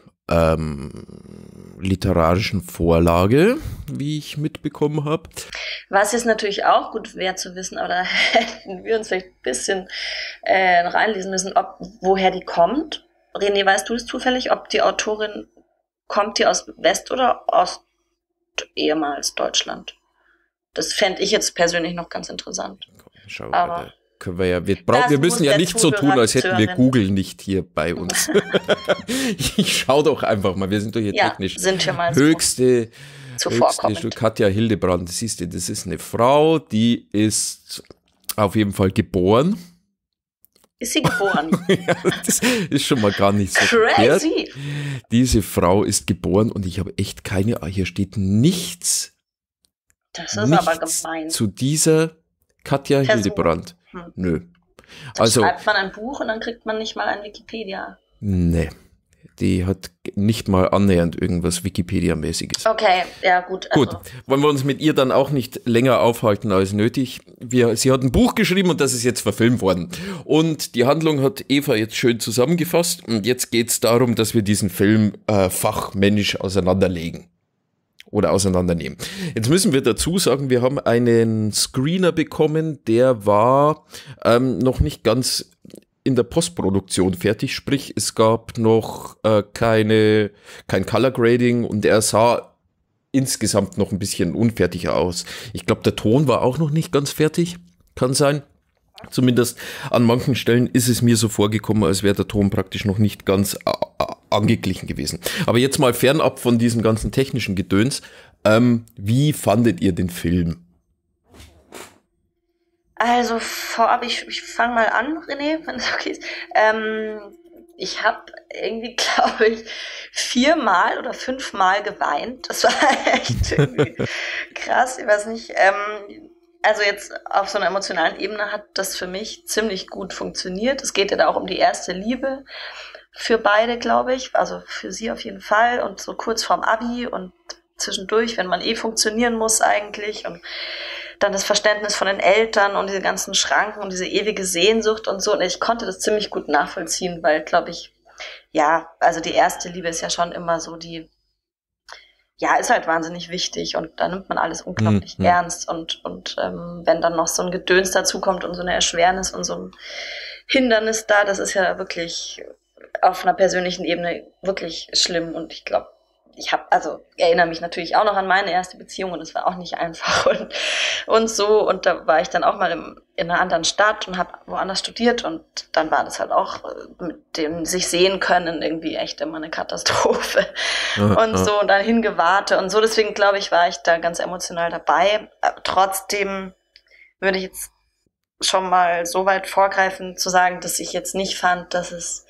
literarischen Vorlage, wie ich mitbekommen habe. Was jetzt natürlich auch gut wäre zu wissen, aber da hätten wir uns vielleicht ein bisschen noch einlesen müssen, woher die kommt. René, weißt du es zufällig, ob die Autorin, kommt die aus West- oder Ost ehemals Deutschland? Das fände ich jetzt persönlich noch ganz interessant. Schau, aber können wir ja, wir müssen ja nicht so tun, als hätten wir Google nicht hier bei uns. Ich schau doch einfach mal, wir sind doch hier technisch. Sind wir mal höchste zuvorkommend. Katja Hildebrandt, siehst du, das ist eine Frau, die ist auf jeden Fall geboren. Ist sie geboren? Ja, das ist schon mal gar nicht so verkehrt. Crazy. Diese Frau ist geboren und ich habe echt hier steht nichts. Das ist aber gemein. Zu dieser Katja Hildebrandt. Nö. Also schreibt man ein Buch und dann kriegt man nicht mal ein Wikipedia. Nee. Die hat nicht mal annähernd irgendwas Wikipedia-mäßiges. Okay, ja gut. Also. Gut, wollen wir uns mit ihr dann auch nicht länger aufhalten als nötig. Sie hat ein Buch geschrieben und das ist jetzt verfilmt worden. Und die Handlung hat Eva jetzt schön zusammengefasst. Und jetzt geht es darum, dass wir diesen Film fachmännisch auseinanderlegen. Oder auseinandernehmen. Jetzt müssen wir dazu sagen, wir haben einen Screener bekommen, der war noch nicht ganz in der Postproduktion fertig, sprich es gab noch kein Color Grading und er sah insgesamt noch ein bisschen unfertiger aus. Ich glaube, der Ton war auch noch nicht ganz fertig, kann sein. Zumindest an manchen Stellen ist es mir so vorgekommen, als wäre der Ton praktisch noch nicht ganz angeglichen gewesen. Aber jetzt mal fernab von diesem ganzen technischen Gedöns, wie fandet ihr den Film? Also vorab, ich fange mal an, René, wenn es okay ist. Ich habe irgendwie, glaube ich, 4 oder 5 Mal geweint. Das war echt irgendwie krass, ich weiß nicht. Also jetzt auf so einer emotionalen Ebene hat das für mich ziemlich gut funktioniert. Es geht ja da auch um die erste Liebe für beide, glaube ich. Also für sie auf jeden Fall und so kurz vorm Abi und zwischendurch, wenn man funktionieren muss eigentlich und dann das Verständnis von den Eltern und diese ganzen Schranken und diese ewige Sehnsucht und so. Und ich konnte das ziemlich gut nachvollziehen, weil, glaube ich, ja, also die erste Liebe ist ja schon immer so ist halt wahnsinnig wichtig und da nimmt man alles unglaublich ernst und wenn dann noch so ein Gedöns dazu kommt und so eine Erschwernis und so ein Hindernis da, das ist ja wirklich auf einer persönlichen Ebene wirklich schlimm und ich glaube, ich erinnere mich natürlich auch noch an meine erste Beziehung und es war auch nicht einfach und so und da war ich dann auch mal in einer anderen Stadt und habe woanders studiert und dann war das halt auch mit dem sich sehen können irgendwie echt immer eine Katastrophe und so und dann hingewarte und so, deswegen glaube ich, war ich da ganz emotional dabei. Trotzdem würde ich jetzt schon mal so weit vorgreifen zu sagen, dass ich jetzt nicht fand, dass es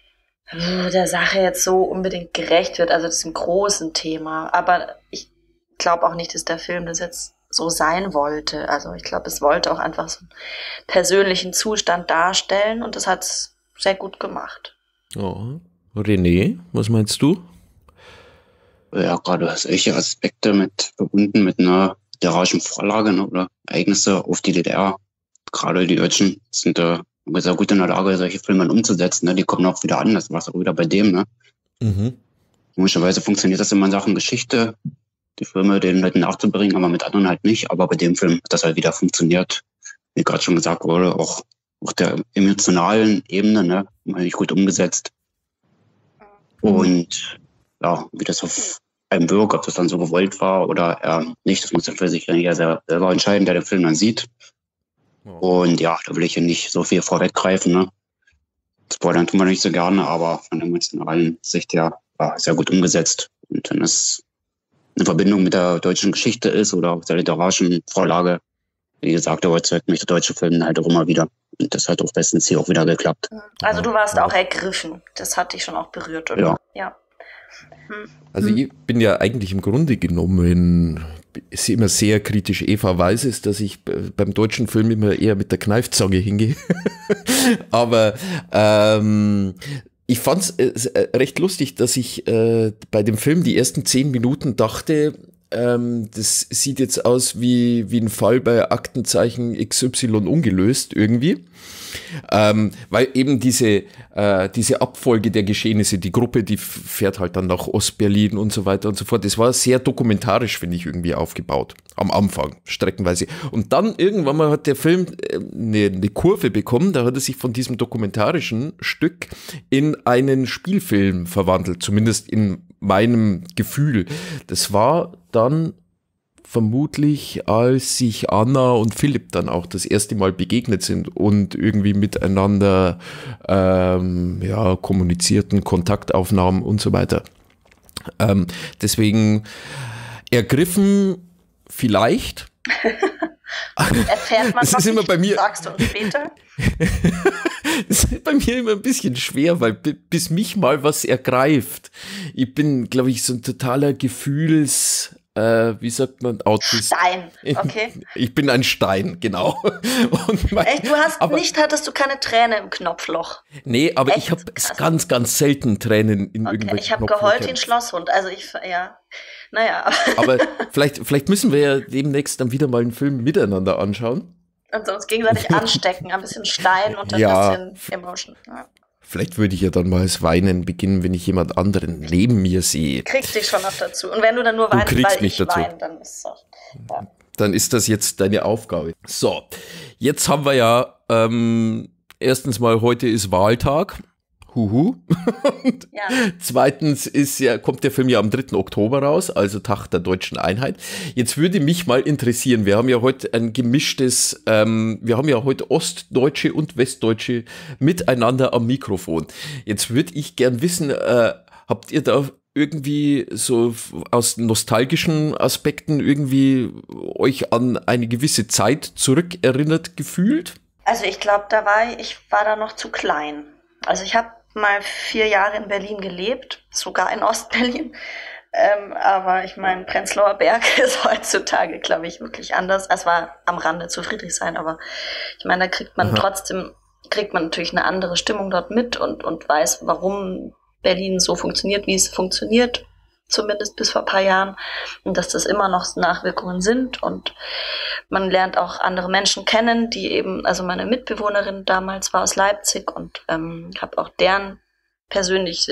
der Sache jetzt so unbedingt gerecht wird, also diesem großen Thema. Aber ich glaube auch nicht, dass der Film das jetzt so sein wollte. Also ich glaube, es wollte auch einfach so einen persönlichen Zustand darstellen und das hat es sehr gut gemacht. Ja. René, was meinst du? Ja, gerade solche Aspekte verbunden mit einer literarischen Vorlage, ne, oder Ereignisse auf die DDR. Gerade die Deutschen sind sehr gut in der Lage, solche Filme umzusetzen. Ne? Die kommen auch wieder an, das war es auch wieder bei dem. Ne? Komischerweise funktioniert das immer in Sachen Geschichte, die Filme den Leuten nachzubringen, aber mit anderen halt nicht. Aber bei dem Film hat das halt wieder funktioniert. Wie gerade schon gesagt wurde, auch auf der emotionalen Ebene, ne, eigentlich gut umgesetzt. Und ja, wie das auf einem wirkt, ob das dann so gewollt war oder nicht, das muss dann für sich ja selber entscheiden, der den Film dann sieht. Und ja, da will ich ja nicht so viel vorweggreifen. Ne? Spoilern tun wir nicht so gerne, aber von der emotionalen Sicht her war sehr gut umgesetzt. Und wenn es eine Verbindung mit der deutschen Geschichte ist oder der literarischen Vorlage, wie gesagt, überzeugt mich der deutsche Film halt auch immer wieder. Und das hat auch bestens hier auch wieder geklappt. Also du warst auch ergriffen. Das hat dich schon auch berührt, oder? Ja. Also ich bin ja eigentlich im Grunde genommen ist immer sehr kritisch. Eva weiß es, dass ich beim deutschen Film immer eher mit der Kneifzange hingehe. Aber ich fand es recht lustig, dass ich bei dem Film die ersten 10 Minuten dachte, das sieht jetzt aus wie ein Fall bei Aktenzeichen XY ungelöst irgendwie. Weil eben diese Abfolge der Geschehnisse, die Gruppe, die fährt halt dann nach Ostberlin und so weiter und so fort. Das war sehr dokumentarisch, finde ich, irgendwie aufgebaut. Am Anfang, streckenweise. Und dann irgendwann mal hat der Film eine Kurve bekommen, da hat er sich von diesem dokumentarischen Stück in einen Spielfilm verwandelt, zumindest in meinem Gefühl. Das war dann vermutlich, als sich Anna und Philipp dann auch das erste Mal begegnet sind und irgendwie miteinander kommunizierten, Kontaktaufnahmen und so weiter. Deswegen ergriffen vielleicht. Erfährt man das ist immer bei mir. Sagst du uns später? Das ist bei mir immer ein bisschen schwer, weil bis mich mal was ergreift. Ich bin, glaube ich, so ein totaler wie sagt man, Autist. Stein, okay. Ich bin ein Stein, genau. Echt? Hattest du keine Träne im Knopfloch? Nee, aber Echt? Ich habe ganz, ganz selten Tränen in irgendwelchen Ich habe geheult wie ein Schlosshund, also naja. Aber vielleicht müssen wir ja demnächst dann wieder mal einen Film miteinander anschauen. Und uns gegenseitig anstecken, ein bisschen Stein und ein bisschen Emotion. Ja. Vielleicht würde ich ja dann mal das Weinen beginnen, wenn ich jemand anderen neben mir sehe. Kriegst dich schon noch dazu. Und wenn du dann nur weinst, weil ich weine, dann ist es so. Ja. Dann ist das jetzt deine Aufgabe. So, jetzt haben wir ja erstens mal, heute ist Wahltag. Huhu. Und zweitens kommt der Film ja am 3. Oktober raus, also Tag der Deutschen Einheit. Jetzt würde mich mal interessieren, wir haben ja heute ein gemischtes, wir haben ja heute Ostdeutsche und Westdeutsche miteinander am Mikrofon. Jetzt würde ich gern wissen, habt ihr da irgendwie so aus nostalgischen Aspekten irgendwie euch an eine gewisse Zeit zurückerinnert gefühlt? Also ich glaube, ich war da noch zu klein. Also ich habe mal 4 Jahre in Berlin gelebt, sogar in Ostberlin. Aber ich meine, Prenzlauer Berg ist heutzutage, glaube ich, wirklich anders. Es war am Rande zu Friedrichshain, aber ich meine, da kriegt man natürlich eine andere Stimmung dort mit und weiß, warum Berlin so funktioniert, wie es funktioniert, zumindest bis vor ein paar Jahren, und dass das immer noch Nachwirkungen sind, und man lernt auch andere Menschen kennen, die eben, also meine Mitbewohnerin damals war aus Leipzig und habe auch deren persönliche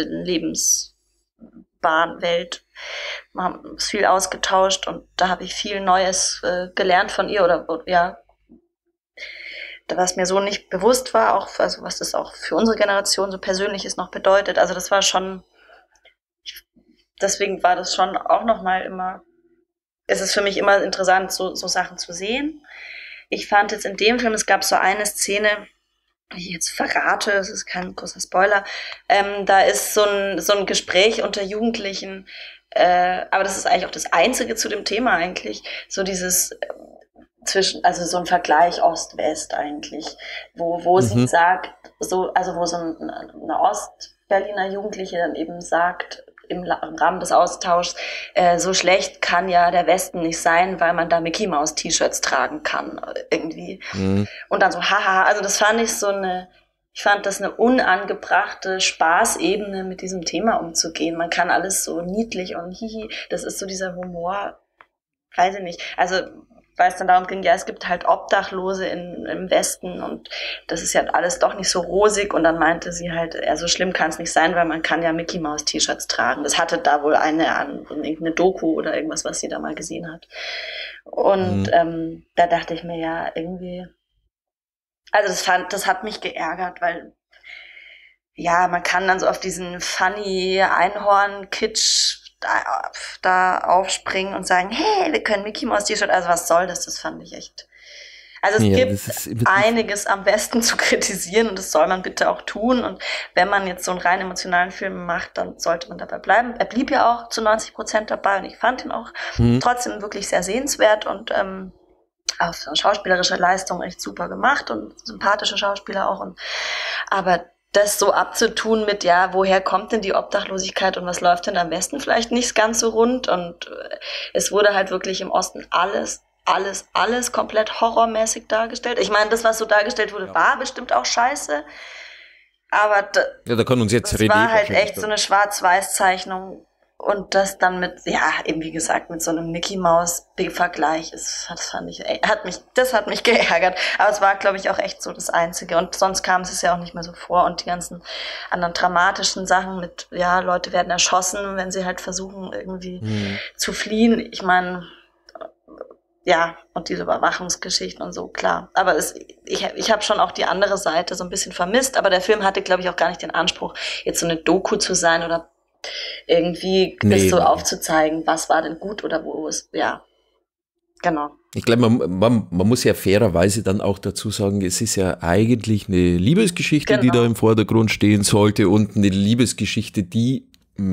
Lebenswelt, wir haben uns viel ausgetauscht und da habe ich viel Neues gelernt von ihr was mir so nicht bewusst war, auch also was das auch für unsere Generation so Persönliches noch bedeutet. Also das war schon, deswegen war das schon auch nochmal immer, es ist für mich immer interessant, so Sachen zu sehen. Ich fand jetzt in dem Film, es gab so eine Szene, die ich jetzt verrate, das ist kein großer Spoiler, da ist so ein Gespräch unter Jugendlichen, aber das ist eigentlich auch das Einzige zu dem Thema eigentlich, so dieses also so ein Vergleich Ost-West eigentlich, wo sie sagt, wo so eine Ostberliner Jugendliche dann eben sagt, im Rahmen des Austauschs, so schlecht kann ja der Westen nicht sein, weil man da Mickey-Maus-T-Shirts tragen kann, irgendwie. Und dann so, haha, also das fand ich ich fand das eine unangebrachte Spaßebene, mit diesem Thema umzugehen. Man kann alles so niedlich und hihi, das ist so dieser Humor, weiß ich nicht, also weil es dann darum ging, ja, es gibt halt Obdachlose im Westen und das ist ja alles doch nicht so rosig und dann meinte sie halt, so schlimm kann es nicht sein, weil man kann ja Mickey-Maus-T-Shirts tragen. Das hatte da wohl eine an irgendeine Doku oder irgendwas, was sie da mal gesehen hat. Und da dachte ich mir ja irgendwie, also das hat mich geärgert, weil ja, man kann dann so auf diesen funny Einhorn-Kitsch da aufspringen und sagen, hey, wir können Mickey Mouse T-Shirt, also was soll das? Das fand ich echt. Also es gibt einiges am besten zu kritisieren und das soll man bitte auch tun und wenn man jetzt so einen rein emotionalen Film macht, dann sollte man dabei bleiben. Er blieb ja auch zu 90% dabei und ich fand ihn auch trotzdem wirklich sehr sehenswert und auch so schauspielerische Leistung echt super gemacht und sympathische Schauspieler auch aber das so abzutun mit, ja, woher kommt denn die Obdachlosigkeit und was läuft denn am Westen vielleicht nicht ganz so rund und es wurde halt wirklich im Osten alles komplett horrormäßig dargestellt. Ich meine, das, was so dargestellt wurde, war bestimmt auch scheiße, aber da kann uns jetzt das war halt echt so eine Schwarz-Weiß-Zeichnung und das dann mit, ja, eben wie gesagt, mit so einem Mickey-Maus-Vergleich, das hat mich geärgert. Aber es war, glaube ich, auch echt so das Einzige. Und sonst kam es ja auch nicht mehr so vor. Und die ganzen anderen dramatischen Sachen mit, ja, Leute werden erschossen, wenn sie halt versuchen, irgendwie zu fliehen. Ich meine, ja, und diese Überwachungsgeschichten und so, klar. Aber ich habe schon auch die andere Seite so ein bisschen vermisst. Aber der Film hatte, glaube ich, auch gar nicht den Anspruch, jetzt so eine Doku zu sein oder irgendwie das so aufzuzeigen, was war denn gut oder wo es, ja, genau. Ich glaube, man muss ja fairerweise dann auch dazu sagen, es ist ja eigentlich eine Liebesgeschichte, die da im Vordergrund stehen sollte und eine Liebesgeschichte, die,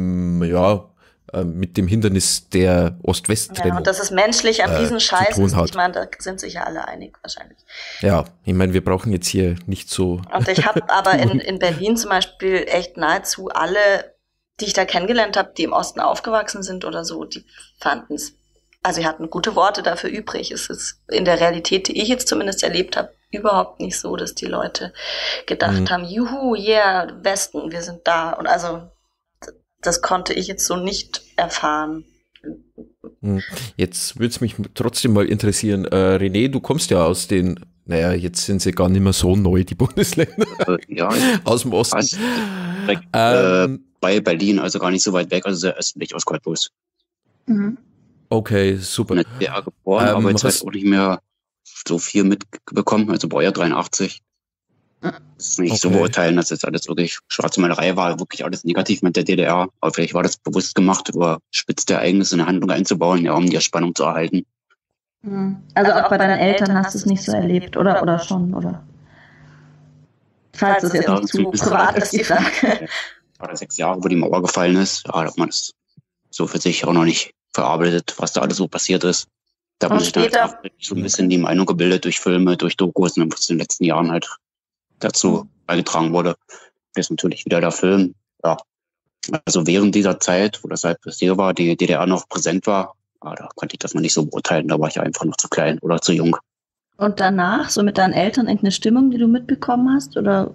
mit dem Hindernis der Ost-West-Trennung. Ja, und das ist menschlich an diesen Scheiß ist, ich meine, da sind sich ja alle einig wahrscheinlich. Ja, ich meine, wir brauchen jetzt hier nicht so... Und ich habe aber in Berlin zum Beispiel echt nahezu alle, die ich da kennengelernt habe, die im Osten aufgewachsen sind oder so, die fanden es, also sie hatten gute Worte dafür übrig. Es ist in der Realität, die ich jetzt zumindest erlebt habe, überhaupt nicht so, dass die Leute gedacht haben, juhu, yeah, Westen, wir sind da. Und also das konnte ich jetzt so nicht erfahren. Jetzt würde es mich trotzdem mal interessieren, René, du kommst ja aus den, jetzt sind sie gar nicht mehr so neu, die Bundesländer, aus dem Osten. Bei Berlin, also gar nicht so weit weg, also sehr östlich aus Cottbus. Okay, super. Ich bin geboren, aber jetzt halt auch nicht mehr so viel mitbekommen, also Baujahr 83. Das ist nicht so beurteilen, dass jetzt alles wirklich schwarze Malerei war, wirklich alles negativ mit der DDR. Aber vielleicht war das bewusst gemacht, überspitzte Ereignisse in eine Handlung einzubauen, ja, um die Spannung zu erhalten. Also auch bei deinen Eltern hast du es nicht so erlebt, oder schon, oder? Falls es jetzt nicht zu privat ist, die Frage. War 6 Jahre, wo die Mauer gefallen ist, da hat man das so für sich auch noch nicht verarbeitet, was da alles so passiert ist. Da hat man sich dann halt so ein bisschen die Meinung gebildet durch Filme, durch Dokus und was in den letzten Jahren halt dazu beigetragen wurde. Das ist natürlich wieder der Film. Ja. Also während dieser Zeit, wo das halt passiert war, die DDR noch präsent war, da konnte ich das noch nicht so beurteilen. Da war ich einfach noch zu klein oder zu jung. Und danach, so mit deinen Eltern, irgendeine Stimmung, die du mitbekommen hast? Oder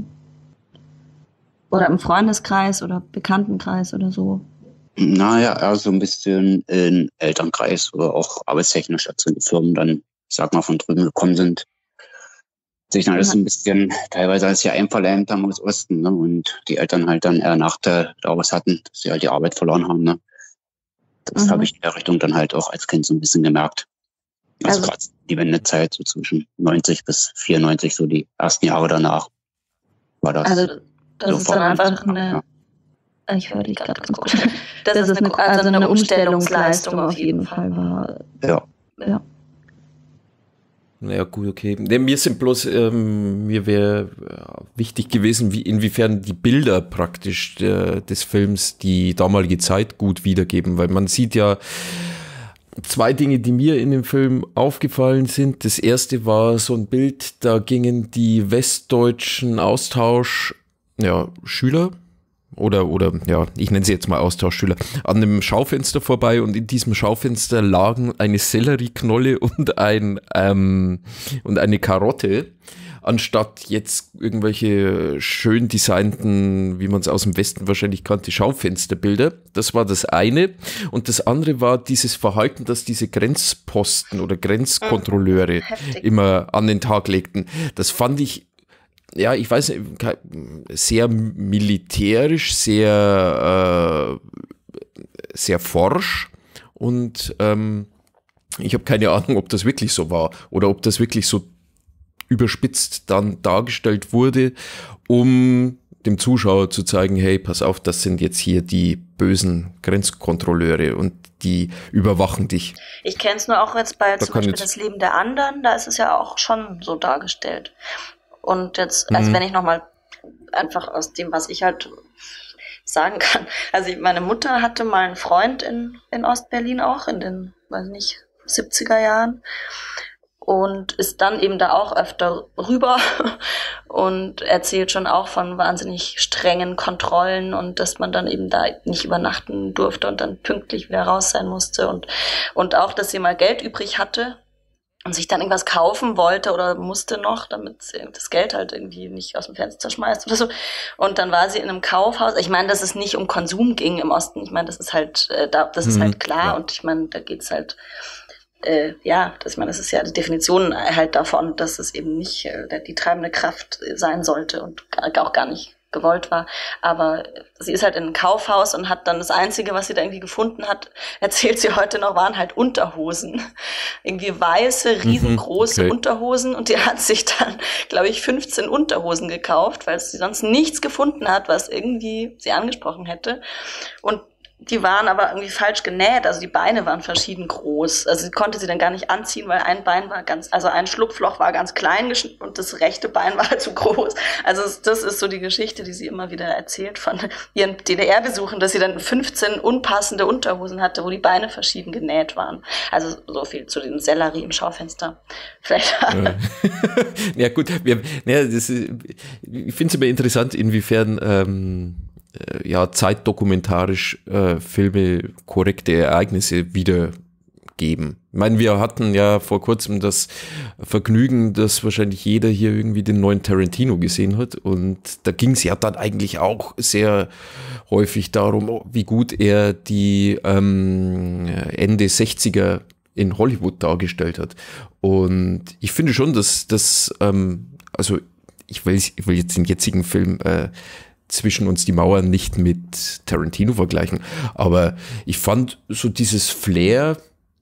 im Freundeskreis oder Bekanntenkreis oder so? Naja, eher so ein bisschen in Elternkreis oder auch arbeitstechnisch, als die Firmen dann, ich sag mal, von drüben gekommen sind. Sich dann alles ein bisschen, teilweise als ja einverleimt haben aus Osten, ne? Und die Eltern halt dann eher Nachteil daraus hatten, dass sie halt die Arbeit verloren haben, ne? Das habe ich in der Richtung dann halt auch als Kind so ein bisschen gemerkt. Also gerade die Wendezeit, so zwischen 90 bis 94, so die ersten Jahre danach, war das. Also das ist dann einfach eine, ich höre dich gerade ganz gut. Das ist eine Umstellungsleistung auf jeden Fall war. Ja. Naja, gut, okay. Mir sind bloß, mir wäre wichtig gewesen, inwiefern die Bilder praktisch des Films die damalige Zeit gut wiedergeben, weil man sieht ja 2 Dinge, die mir in dem Film aufgefallen sind. Das erste war so ein Bild, da gingen die westdeutschen Schüler oder ja, ich nenne sie jetzt mal Austauschschüler, an einem Schaufenster vorbei und in diesem Schaufenster lagen eine Sellerieknolle und eine Karotte, anstatt jetzt irgendwelche schön designten, wie man es aus dem Westen wahrscheinlich kannte, Schaufensterbilder. Das war das eine. Und das andere war dieses Verhalten, das diese Grenzposten oder Grenzkontrolleure immer an den Tag legten. Das fand ich, ja, ich weiß nicht, sehr militärisch, sehr forsch und ich habe keine Ahnung, ob das wirklich so war oder ob das wirklich so überspitzt dann dargestellt wurde, um dem Zuschauer zu zeigen, hey, pass auf, das sind jetzt hier die bösen Grenzkontrolleure und die überwachen dich. Ich kenne es nur auch jetzt bei zum Beispiel das Leben der anderen, da ist es ja auch schon so dargestellt. Und jetzt, also wenn ich nochmal einfach aus dem, was ich halt sagen kann, also meine Mutter hatte mal einen Freund in Ostberlin auch, in den, weiß nicht, 70er Jahren. Und ist dann eben da auch öfter rüber und erzählt schon auch von wahnsinnig strengen Kontrollen und dass man dann eben da nicht übernachten durfte und dann pünktlich wieder raus sein musste und auch, dass sie mal Geld übrig hatte und sich dann irgendwas kaufen wollte oder musste noch, damit sie das Geld halt irgendwie nicht aus dem Fenster schmeißt oder so. Und dann war sie in einem Kaufhaus. Ich meine, dass es nicht um Konsum ging im Osten. Ich meine, das ist halt, das ist halt klar. Ja. Und ich meine, da geht's halt das ist ja die Definition halt davon, dass es eben nicht die treibende Kraft sein sollte und auch gar nicht gewollt war. Aber sie ist halt in ein Kaufhaus und hat dann das Einzige, was sie da irgendwie gefunden hat, erzählt sie heute noch, waren halt Unterhosen. Irgendwie weiße, riesengroße Unterhosen und die hat sich dann, glaube ich, 15 Unterhosen gekauft, weil sie sonst nichts gefunden hat, was irgendwie sie angesprochen hätte. Und die waren aber irgendwie falsch genäht, also die Beine waren verschieden groß. Also sie konnte sie dann gar nicht anziehen, weil ein Bein war ein Schlupfloch war ganz klein und das rechte Bein war halt zu groß. Also das ist so die Geschichte, die sie immer wieder erzählt von ihren DDR-Besuchen, dass sie dann 15 unpassende Unterhosen hatte, wo die Beine verschieden genäht waren. Also so viel zu dem Sellerie im Schaufenster. Vielleicht. Ja gut, ich finde es immer interessant, inwiefern zeitdokumentarisch Filme korrekte Ereignisse wiedergeben. Ich meine, wir hatten ja vor kurzem das Vergnügen, dass wahrscheinlich jeder hier irgendwie den neuen Tarantino gesehen hat und da ging es ja dann eigentlich auch sehr häufig darum, wie gut er die Ende 60er in Hollywood dargestellt hat. Und ich finde schon, dass das, ich will jetzt den jetzigen Film zwischen uns die Mauer nicht mit Tarantino vergleichen, aber ich fand so dieses Flair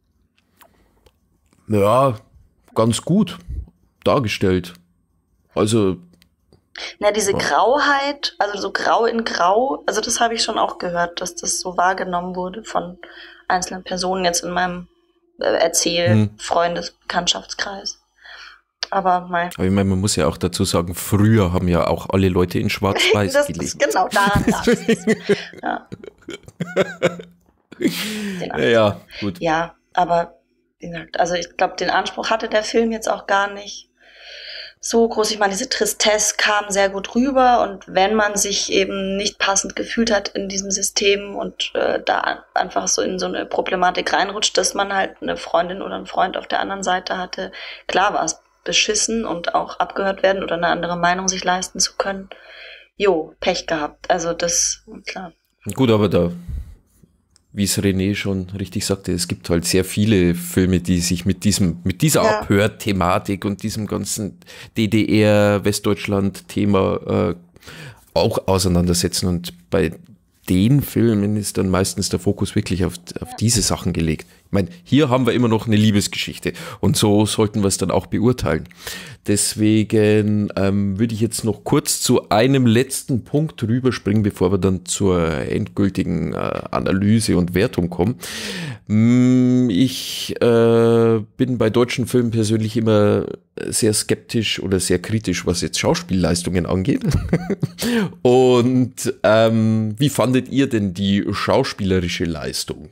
ganz gut dargestellt. Also diese Grauheit, also so grau in grau, also das habe ich schon auch gehört, dass das so wahrgenommen wurde von einzelnen Personen jetzt in meinem Freundes-Bekanntschaftskreis. Aber ich meine, man muss ja auch dazu sagen, früher haben ja auch alle Leute in Schwarz-Weiß gelebt. Genau, daran lag es. Ja, gut. Ja, aber wie gesagt, also ich glaube, den Anspruch hatte der Film jetzt auch gar nicht so groß. Ich meine, diese Tristesse kam sehr gut rüber und wenn man sich eben nicht passend gefühlt hat in diesem System und da einfach so in so eine Problematik reinrutscht, dass man halt eine Freundin oder einen Freund auf der anderen Seite hatte, klar war es beschissen und auch abgehört werden oder eine andere Meinung sich leisten zu können. Pech gehabt. Also das, klar. Gut, aber da, wie es René schon richtig sagte, es gibt halt sehr viele Filme, die sich mit dieser Abhörthematik und diesem ganzen DDR-Westdeutschland-Thema auch auseinandersetzen und bei den Filmen ist dann meistens der Fokus wirklich auf diese Sachen gelegt. Ich meine, hier haben wir immer noch eine Liebesgeschichte und so sollten wir es dann auch beurteilen. Deswegen würde ich jetzt noch kurz zu einem letzten Punkt rüberspringen, bevor wir dann zur endgültigen Analyse und Wertung kommen. Ich bin bei deutschen Filmen persönlich immer sehr skeptisch oder sehr kritisch, was jetzt Schauspielleistungen angeht. Und wie fandet ihr denn die schauspielerische Leistung?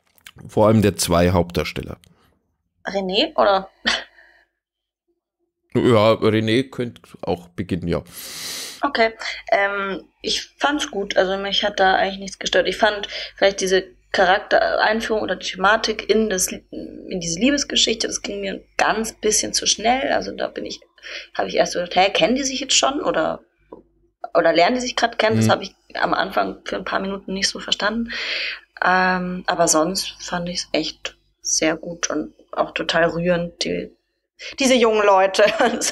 Vor allem der zwei Hauptdarsteller. René, oder? Ja, René könnte auch beginnen, ja. Okay, ich fand's gut. Also mich hat da eigentlich nichts gestört. Ich fand vielleicht diese Charaktereinführung oder die Thematik in diese Liebesgeschichte, das ging mir ein ganz bisschen zu schnell. Also da habe ich erst so gedacht, kennen die sich jetzt schon oder lernen die sich gerade kennen? Das habe ich am Anfang für ein paar Minuten nicht so verstanden. Aber sonst fand ich es echt sehr gut und auch total rührend, diese jungen Leute.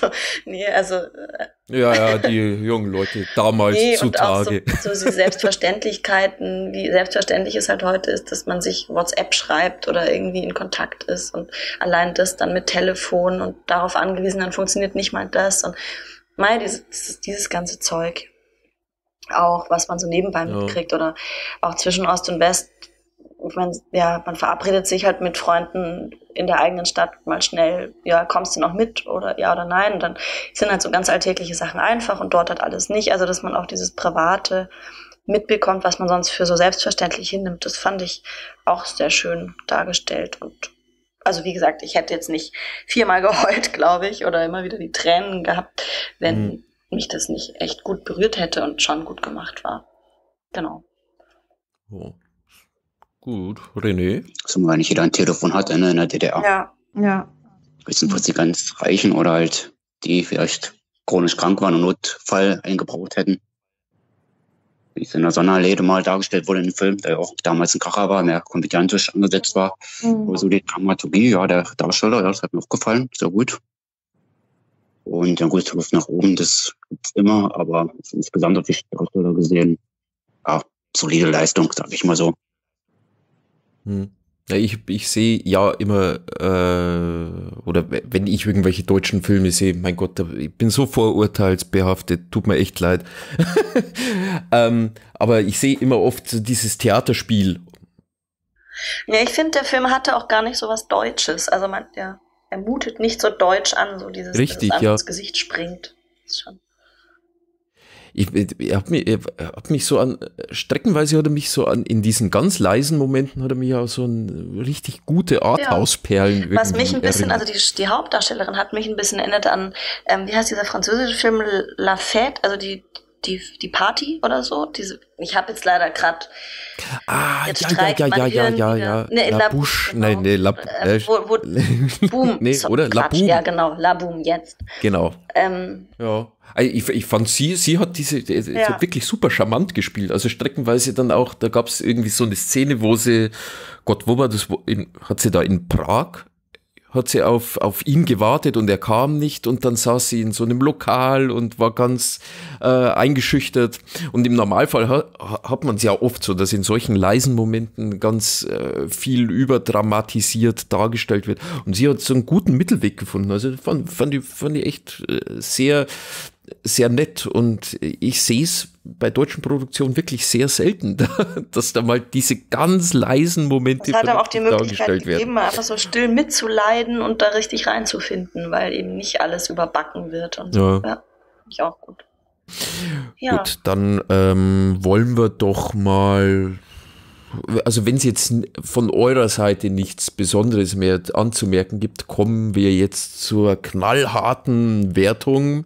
Ja, die jungen Leute damals zutage. Und auch so diese Selbstverständlichkeiten, wie selbstverständlich es halt heute ist, dass man sich WhatsApp schreibt oder irgendwie in Kontakt ist und allein das dann mit Telefon und darauf angewiesen, dann funktioniert nicht mal das und dieses ganze Zeug. Auch, was man so nebenbei mitkriegt oder auch zwischen Ost und West. Man verabredet sich halt mit Freunden in der eigenen Stadt mal schnell, ja, kommst du noch mit oder ja oder nein? Und dann sind halt so ganz alltägliche Sachen einfach und dort halt alles nicht. Also, dass man auch dieses Private mitbekommt, was man sonst für so selbstverständlich hinnimmt, das fand ich auch sehr schön dargestellt. Und also, wie gesagt, ich hätte jetzt nicht 4-mal geheult, glaube ich, oder immer wieder die Tränen gehabt, wenn mich das nicht echt gut berührt hätte und schon gut gemacht war. Genau. Oh. Gut, René? Zumal nicht jeder ein Telefon hatte in der DDR. Ja. Wissen, was die ganz Reichen oder halt die vielleicht chronisch krank waren und Notfall eingebraucht hätten. Wie es in der Sonnenallee mal dargestellt wurde in dem Film, der ja auch damals ein Kracher war, mehr komödiantisch angesetzt war. Aber so die Dramaturgie, ja, der Darsteller, das hat mir auch gefallen, sehr gut. Und ja gut, Luft nach oben, das gibt's immer, aber insgesamt habe ich die Darsteller gesehen, ja, solide Leistung, sag ich mal so. Ja, ich sehe ja immer, oder wenn ich irgendwelche deutschen Filme sehe, mein Gott, ich bin so vorurteilsbehaftet, tut mir echt leid. Aber ich sehe immer oft so dieses Theaterspiel. Ja, ich finde, der Film hatte auch gar nicht so was Deutsches. Also er mutet nicht so deutsch an, so dieses, richtig, dass es einem ins Gesicht springt. Das ist schon. Ich hab mich so streckenweise hat er mich so in diesen ganz leisen Momenten hat er mich auch so an richtig gute Arthouse-Perlen irgendwie was mich ein bisschen, erinnert. also die Hauptdarstellerin hat mich ein bisschen erinnert an, wie heißt dieser französische Film La Fête, also die Party oder so. Ich habe jetzt leider gerade ja. La Bouche, genau. La Boom. Nee, oder? La Boom. Ja, genau, La Boom jetzt. Genau. Ja. Ich fand, sie hat sie hat wirklich super charmant gespielt. Also streckenweise dann auch, da gab es irgendwie so eine Szene, wo wo war das? Hat sie da in Prag? Hat sie auf ihn gewartet und er kam nicht und dann saß sie in so einem Lokal und war ganz eingeschüchtert. Und im Normalfall hat man es ja oft so, dass in solchen leisen Momenten ganz viel überdramatisiert dargestellt wird. Und sie hat so einen guten Mittelweg gefunden. Also fand ich echt sehr, sehr nett. Und ich sehe es bei deutschen Produktionen wirklich sehr selten, dass da mal diese ganz leisen Momente dargestellt werden. Es hat auch die Möglichkeit gegeben, mal einfach so still mitzuleiden und da richtig reinzufinden, weil eben nicht alles überbacken wird. Und so. Ja, ich auch gut. Ja. Gut, dann wollen wir doch mal, also wenn es jetzt von eurer Seite nichts Besonderes mehr anzumerken gibt, kommen wir jetzt zur knallharten Wertung.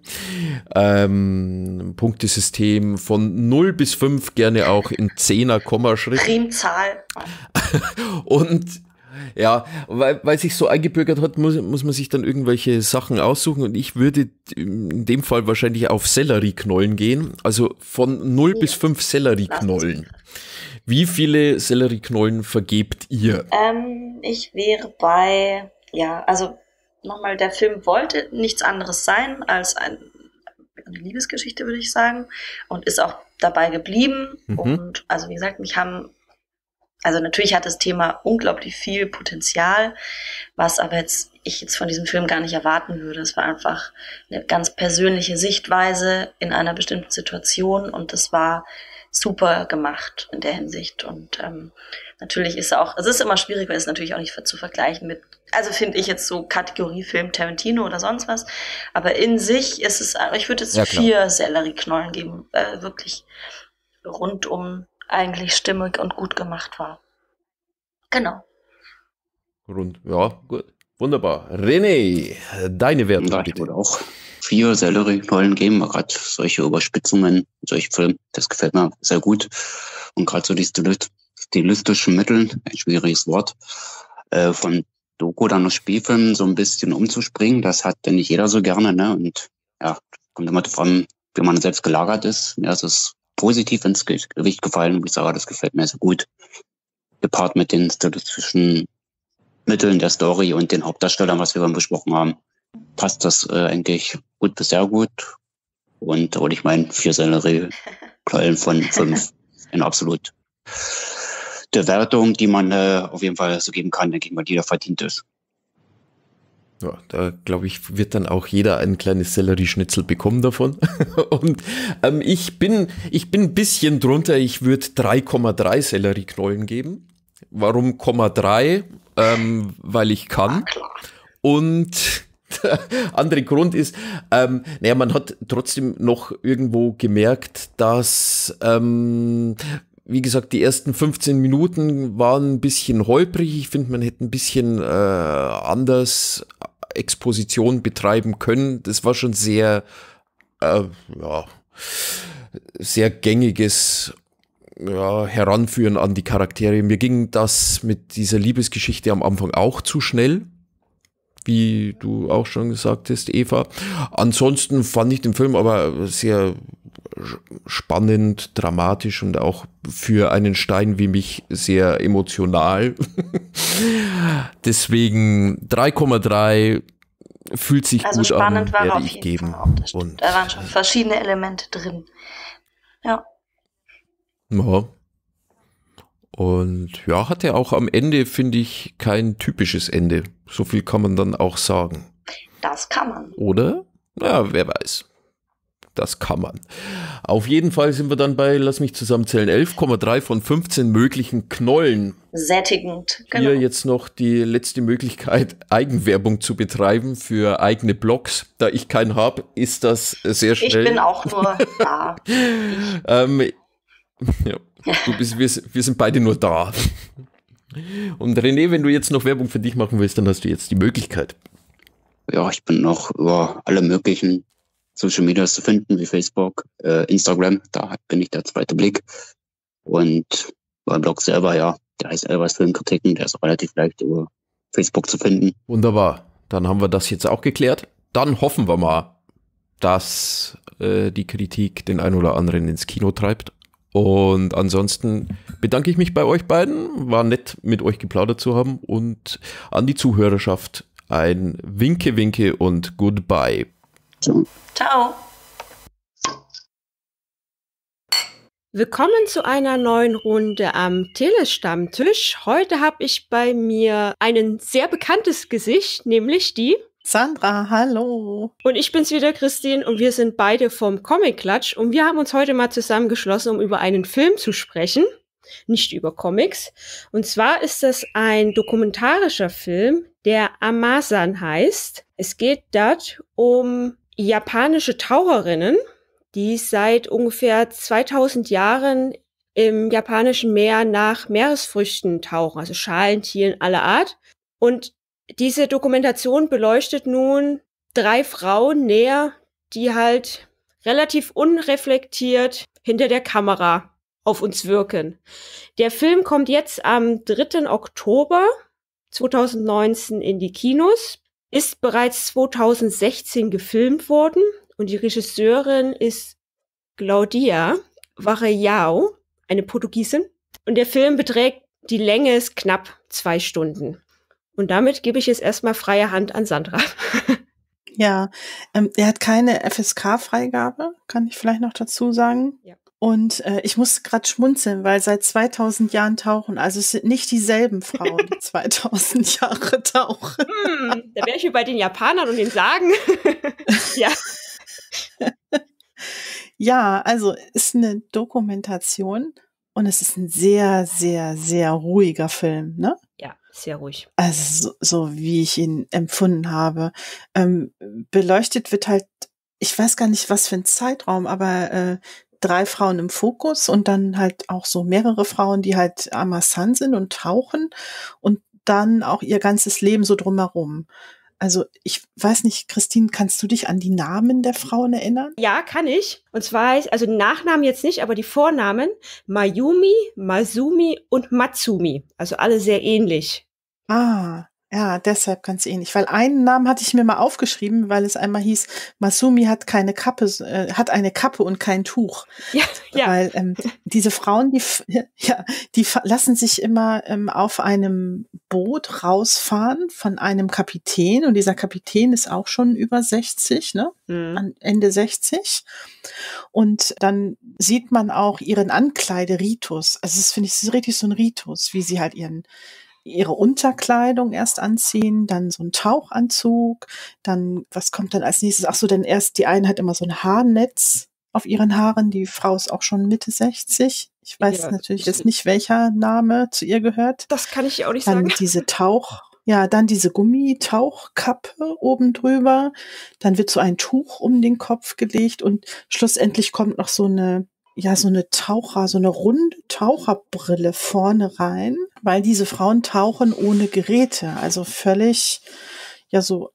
Punktesystem von 0 bis 5, gerne auch in 10er-Kommaschritt. Primzahl. Und ja, weil sich so eingebürgert hat, muss man sich dann irgendwelche Sachen aussuchen und ich würde in dem Fall wahrscheinlich auf Sellerieknollen gehen, also von 0 bis 5 Sellerieknollen. Wie viele Sellerieknollen vergebt ihr? Ich wäre bei, also nochmal, der Film wollte nichts anderes sein als eine Liebesgeschichte, würde ich sagen, und ist auch dabei geblieben. Und also wie gesagt, also natürlich hat das Thema unglaublich viel Potenzial, was aber ich jetzt von diesem Film gar nicht erwarten würde. Es war einfach eine ganz persönliche Sichtweise in einer bestimmten Situation und das war super gemacht in der Hinsicht. Und natürlich ist es ist immer schwierig, weil es natürlich auch nicht zu vergleichen mit, also finde ich jetzt so Kategoriefilm Tarantino oder sonst was, aber in sich ist es, ich würde jetzt 4 Sellerieknollen geben, wirklich rundum eigentlich stimmig und gut gemacht war. Genau. Ja, gut. Wunderbar. René, deine Wertung Ja, ich bitte. würde auch 4 Sellerieknollen geben, weil gerade solche Überspitzungen, solche Filme, das gefällt mir sehr gut. Und gerade so die stilistischen Mittel, ein schwieriges Wort, von Doku dann auf Spielfilm so ein bisschen umzuspringen, das hat dann nicht jeder so gerne, ne? Und ja, kommt immer drauf an, wie man selbst gelagert ist. Mir ist es positiv ins Gewicht gefallen und ich sage, das gefällt mir sehr gut. Gepaart mit den statistischen Mitteln der Story und den Hauptdarstellern, was wir dann besprochen haben, passt das eigentlich gut bis sehr gut. Und da würde ich meinen 4 Sellerie-Knollen von 5 in absolut der Wertung, die man auf jeden Fall so geben kann, denke ich mal, die da verdient ist. Ja, da glaube ich, wird dann auch jeder ein kleines Sellerieschnitzel bekommen davon. Und ich bin ein bisschen drunter, ich würde 3,3 Sellerieknollen geben. Warum 0,3? Weil ich kann. Und der andere Grund ist, man hat trotzdem noch irgendwo gemerkt, dass wie gesagt, die ersten 15 Minuten waren ein bisschen holprig. Ich finde, man hätte ein bisschen anders Exposition betreiben können. Das war schon sehr, sehr gängiges Heranführen an die Charaktere. Mir ging das mit dieser Liebesgeschichte am Anfang auch zu schnell, wie du auch schon gesagt hast, Eva. Ansonsten fand ich den Film aber sehr spannend, dramatisch und auch für einen Stein wie mich sehr emotional. Deswegen 3,3 fühlt sich Also gut spannend an, war werde auf ich jeden geben. Fall auch, das stimmt. Und Da waren schon verschiedene Elemente drin. Ja. ja. Und ja, hat er auch am Ende, finde ich, kein typisches Ende. So viel kann man dann auch sagen. Das kann man. Oder? Ja, wer weiß. Das kann man. Auf jeden Fall sind wir dann bei, lass mich zusammenzählen, 11,3 von 15 möglichen Knollen. Sättigend, genau. Hier jetzt noch die letzte Möglichkeit, Eigenwerbung zu betreiben für eigene Blogs. Da ich keinen habe, ist das sehr schnell. Ich bin auch nur da. Ja, wir sind beide nur da. Und René, wenn du jetzt noch Werbung für dich machen willst, dann hast du jetzt die Möglichkeit. Ja, ich bin noch über alle möglichen Social Media zu finden, wie Facebook, Instagram, da bin ich der zweite Blick. Und beim Blog selber, ja, der heißt Elvers Filmkritiken, der ist auch relativ leicht über Facebook zu finden. Wunderbar, dann haben wir das jetzt auch geklärt. Dann hoffen wir mal, dass die Kritik den ein oder anderen ins Kino treibt. Und ansonsten bedanke ich mich bei euch beiden. War nett, mit euch geplaudert zu haben. Und an die Zuhörerschaft ein Winke, Winke und Goodbye. So. Ciao. Willkommen zu einer neuen Runde am Telestammtisch. Heute habe ich bei mir ein sehr bekanntes Gesicht, nämlich die Sandra, hallo. Und ich bin's wieder, Christine, und wir sind beide vom Comic Klatsch und wir haben uns heute mal zusammengeschlossen, um über einen Film zu sprechen, nicht über Comics. Und zwar ist das ein dokumentarischer Film, der Amazon heißt. Es geht dort um japanische Taucherinnen, die seit ungefähr 2000 Jahren im japanischen Meer nach Meeresfrüchten tauchen, also Schalentieren aller Art. Und diese Dokumentation beleuchtet nun 3 Frauen näher, die halt relativ unreflektiert hinter der Kamera auf uns wirken. Der Film kommt jetzt am 3. Oktober 2019 in die Kinos, ist bereits 2016 gefilmt worden und die Regisseurin ist Claudia Varejao, eine Portugiesin. Und der Film beträgt, die Länge ist knapp 2 Stunden. Und damit gebe ich jetzt erstmal freie Hand an Sandra. Ja, er hat keine FSK-Freigabe, kann ich vielleicht noch dazu sagen. Ja. Und ich musste gerade schmunzeln, weil seit 2000 Jahren tauchen, also es sind nicht dieselben Frauen, die 2000 Jahre tauchen. Da wäre ich wie bei den Japanern und den Sagen. Ja. Ja, also ist eine Dokumentation und es ist ein sehr, sehr, sehr ruhiger Film, ne? Ja, sehr ruhig. Also so wie ich ihn empfunden habe. Beleuchtet wird halt, ich weiß gar nicht, was für ein Zeitraum, aber 3 Frauen im Fokus und dann halt auch so mehrere Frauen, die halt Amazon sind und tauchen. Und dann auch ihr ganzes Leben so drumherum. Also ich weiß nicht, Christine, kannst du dich an die Namen der Frauen erinnern? Ja, kann ich. Und zwar also Nachnamen jetzt nicht, aber die Vornamen Mayumi, Masumi und Matsumi. Also alle sehr ähnlich. Ah, ja, deshalb ganz ähnlich. Weil einen Namen hatte ich mir mal aufgeschrieben, weil es einmal hieß, Masumi hat keine Kappe, hat eine Kappe und kein Tuch. Ja, ja. Weil diese Frauen, die lassen sich immer auf einem Boot rausfahren von einem Kapitän. Und dieser Kapitän ist auch schon über 60, ne? Ende 60. Und dann sieht man auch ihren Ankleideritus. Also das finde ich, das ist richtig so ein Ritus, wie sie halt ihre Unterkleidung erst anziehen, dann so ein Tauchanzug, dann, was kommt dann als nächstes? Ach so, denn erst die eine hat immer so ein Haarnetz auf ihren Haaren, die Frau ist auch schon Mitte 60. Ich weiß natürlich jetzt nicht, welcher Name zu ihr gehört. Das kann ich auch nicht dann sagen. Dann diese Gummitauchkappe oben drüber, dann wird so ein Tuch um den Kopf gelegt und schlussendlich kommt noch so eine runde Taucherbrille vorne rein, weil diese Frauen tauchen ohne Geräte, also völlig, so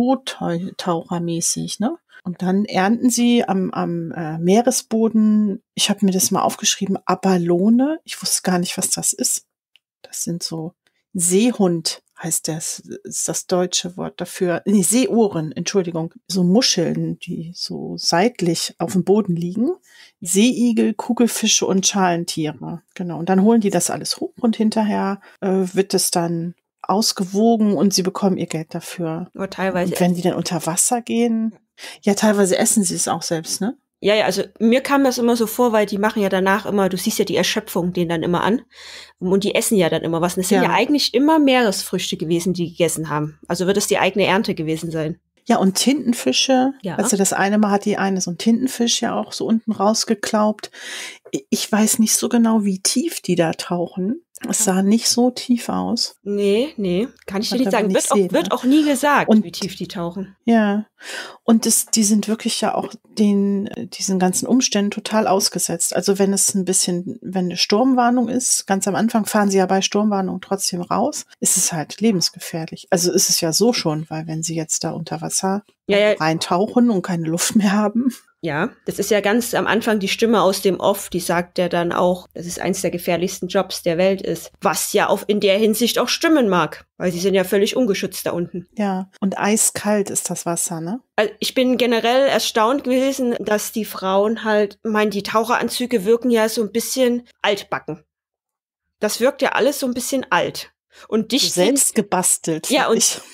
Apnoe-tauchermäßig, ne? Und dann ernten sie am Meeresboden, ich habe mir das mal aufgeschrieben, Abalone, ich wusste gar nicht, was das ist. Das sind so Seehund, heißt das, ist das deutsche Wort dafür. Nee, Seeohren, Entschuldigung. So Muscheln, die so seitlich auf dem Boden liegen. Seeigel, Kugelfische und Schalentiere. Genau. Und dann holen die das alles hoch und hinterher wird es dann ausgewogen und sie bekommen ihr Geld dafür. Aber teilweise. Und wenn die dann unter Wasser gehen, teilweise essen sie es auch selbst, ne? Ja, also mir kam das immer so vor, weil die machen ja danach immer, du siehst ja die Erschöpfung denen dann immer an und die essen ja dann immer was. Und das sind ja eigentlich immer Meeresfrüchte gewesen, die gegessen haben. Also wird es die eigene Ernte gewesen sein. Ja, und Tintenfische. Ja. Also das eine Mal hat die eine so einen Tintenfisch ja auch so unten rausgeklaubt. Ich weiß nicht so genau, wie tief die da tauchen. Es sah nicht so tief aus. Nee, kann ich dir nicht sagen. Wird auch nie gesagt, wie tief die tauchen. Ja, und die sind wirklich ja auch diesen ganzen Umständen total ausgesetzt. Also wenn eine Sturmwarnung ist, ganz am Anfang fahren sie ja bei Sturmwarnung trotzdem raus, ist es halt lebensgefährlich. Also ist es ja so schon, weil wenn sie jetzt da unter Wasser reintauchen und keine Luft mehr haben. Ja, das ist ja ganz am Anfang die Stimme aus dem Off, die sagt ja dann auch, dass es eins der gefährlichsten Jobs der Welt ist. Was ja in der Hinsicht auch stimmen mag, weil sie sind ja völlig ungeschützt da unten. Ja, und eiskalt ist das Wasser, ne? Also ich bin generell erstaunt gewesen, dass die Frauen die Taucheranzüge wirken ja so ein bisschen altbacken. Das wirkt ja alles so ein bisschen alt. Und dicht selbst gebastelt. Ja,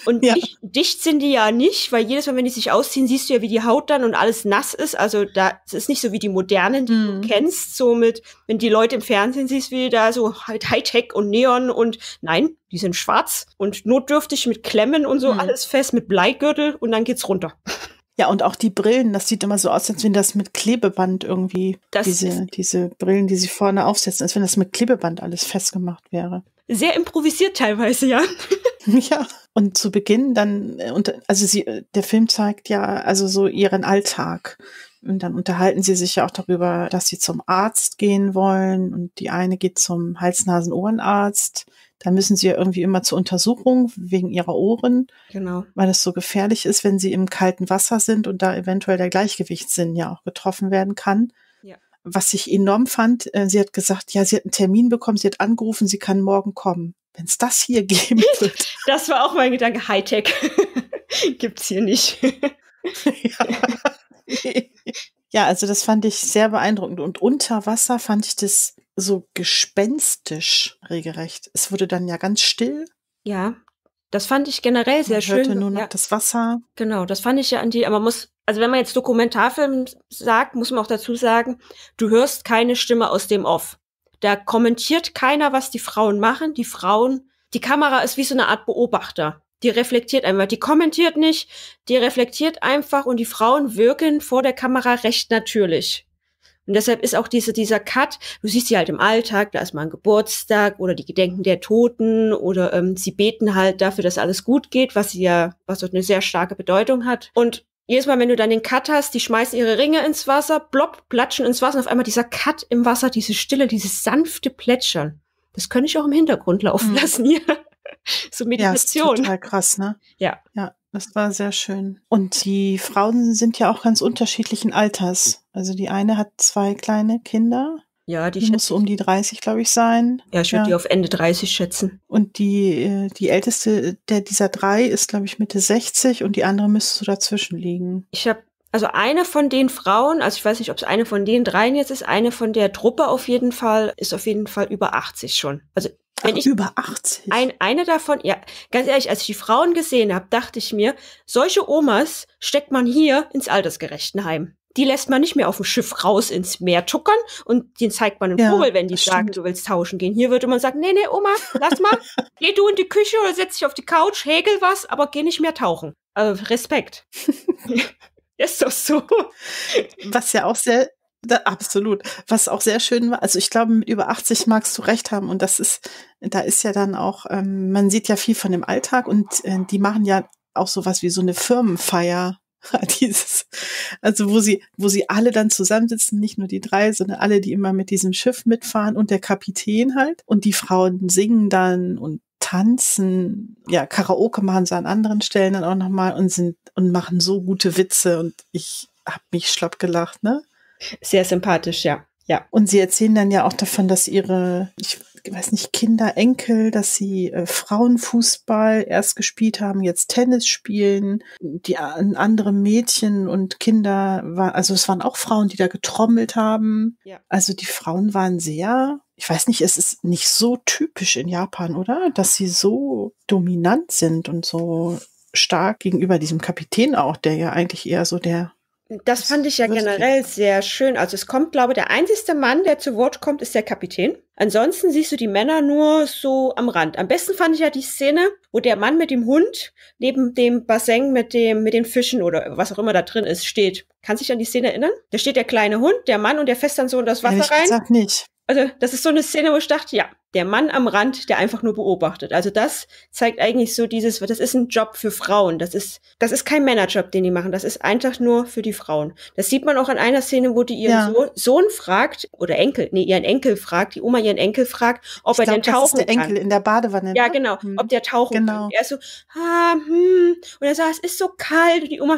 dicht sind die ja nicht, weil jedes Mal, wenn die sich ausziehen, siehst du ja, wie die Haut dann und alles nass ist. Also es ist nicht so wie die modernen, die du kennst, so wenn die Leute im Fernsehen siehst, wie da so halt Hightech und Neon und nein, die sind schwarz und notdürftig mit Klemmen und so, alles fest mit Bleigürtel und dann geht's runter. Ja, und auch die Brillen, das sieht immer so aus, als wenn das mit Klebeband irgendwie, diese Brillen, die sie vorne aufsetzen, als wenn das mit Klebeband alles festgemacht wäre. Sehr improvisiert teilweise, ja. Ja, und zu Beginn dann, der Film zeigt ja also so ihren Alltag. Und dann unterhalten sie sich ja auch darüber, dass sie zum Arzt gehen wollen. Und die eine geht zum Hals-Nasen-Ohrenarzt. Da müssen sie ja irgendwie immer zur Untersuchung wegen ihrer Ohren. Genau. Weil es so gefährlich ist, wenn sie im kalten Wasser sind und da eventuell der Gleichgewichtssinn ja auch getroffen werden kann. Was ich enorm fand, sie hat gesagt, sie hat einen Termin bekommen, sie hat angerufen, sie kann morgen kommen. Wenn es das hier geben wird. Das war auch mein Gedanke, Hightech gibt's hier nicht. Ja, also das fand ich sehr beeindruckend. Und unter Wasser fand ich das so gespenstisch regelrecht. Es wurde dann ja ganz still. Ja, das fand ich generell sehr schön. Man hörte nur noch das Wasser. Genau, das fand ich ja aber also wenn man jetzt Dokumentarfilm sagt, muss man auch dazu sagen, du hörst keine Stimme aus dem Off. Da kommentiert keiner, was die Frauen machen. Die Kamera ist wie so eine Art Beobachter. Die reflektiert einfach, die kommentiert nicht, die reflektiert einfach und die Frauen wirken vor der Kamera recht natürlich. Und deshalb ist auch dieser Cut, du siehst sie halt im Alltag, da ist mal ein Geburtstag oder die Gedenken der Toten oder sie beten halt dafür, dass alles gut geht, was dort eine sehr starke Bedeutung hat. Und jedes Mal, wenn du dann den Cut hast, die schmeißen ihre Ringe ins Wasser, plopp, platschen ins Wasser und auf einmal dieser Cut im Wasser, diese Stille, dieses sanfte Plätschern. Das könnte ich auch im Hintergrund laufen lassen hier. So Ja, Meditation. ist total krass, ne? Ja. Ja, das war sehr schön. Und die Frauen sind ja auch ganz unterschiedlichen Alters. Also die eine hat 2 kleine Kinder. Ja, die Die muss so um die 30, glaube ich, sein. Ja, ich würde die auf Ende 30 schätzen. Und die älteste dieser 3 ist, glaube ich, Mitte 60 und die andere müsste so dazwischen liegen. Ich habe, also eine von den Frauen, also ich weiß nicht, ob es eine von den 3 jetzt ist, eine von der Truppe auf jeden Fall, ist auf jeden Fall über 80 schon. Also wenn ich über 80? Eine davon, ja, ganz ehrlich, als ich die Frauen gesehen habe, dachte ich mir, solche Omas steckt man hier ins Altersgerechtenheim. Die lässt man nicht mehr auf dem Schiff raus ins Meer tuckern und den zeigt man einen Vogel, wenn die sagen, du willst tauschen gehen. Hier würde man sagen, nee, Oma, lass mal, geh du in die Küche oder setz dich auf die Couch, häkel was, aber geh nicht mehr tauchen. Also Respekt. Ist doch so. Was ja auch sehr, absolut, was auch sehr schön war, also ich glaube, mit über 80 magst du recht haben und da ist ja dann auch, man sieht ja viel von dem Alltag und die machen ja auch sowas wie so eine Firmenfeier. Also wo sie alle dann zusammensitzen, nicht nur die 3, sondern alle, die immer mit diesem Schiff mitfahren und der Kapitän halt. Und die Frauen singen dann und tanzen. Ja, Karaoke machen sie an anderen Stellen dann auch nochmal und machen so gute Witze und ich habe mich schlapp gelacht, ne? Sehr sympathisch, ja. Ja. Und sie erzählen dann ja auch davon, dass ihre, ich weiß nicht, Kinder, Enkel, dass sie Frauenfußball erst gespielt haben, jetzt Tennis spielen. Die andere Mädchen und Kinder also es waren auch Frauen, die da getrommelt haben. Ja. Also die Frauen waren sehr, ich weiß nicht, es ist nicht so typisch in Japan, oder? Dass sie so dominant sind und so stark gegenüber diesem Kapitän auch, der ja eigentlich eher so Das fand ich ja generell sehr schön. Also es kommt, glaube ich, der einzigste Mann, der zu Wort kommt, ist der Kapitän. Ansonsten siehst du die Männer nur so am Rand. Am besten fand ich ja die Szene, wo der Mann mit dem Hund neben dem Bassin mit den Fischen oder was auch immer da drin ist, steht. Kannst du dich an die Szene erinnern? Da steht der kleine Hund, der Mann und der fässt dann so in das Wasser rein. Ich sag nicht. Also das ist so eine Szene, wo ich dachte, ja, der Mann am Rand, der einfach nur beobachtet. Also das zeigt eigentlich so das ist ein Job für Frauen. Das ist kein Männerjob, den die machen. Das ist einfach nur für die Frauen. Das sieht man auch an einer Szene, wo die ihren Sohn fragt, oder ihren Enkel fragt, die Oma ihren Enkel fragt, ob er denn tauchen kann. Das ist der Enkel in der Badewanne. Ja, genau, ob der tauchen kann. Er ist so, und er sagt, es ist so kalt. Und die Oma,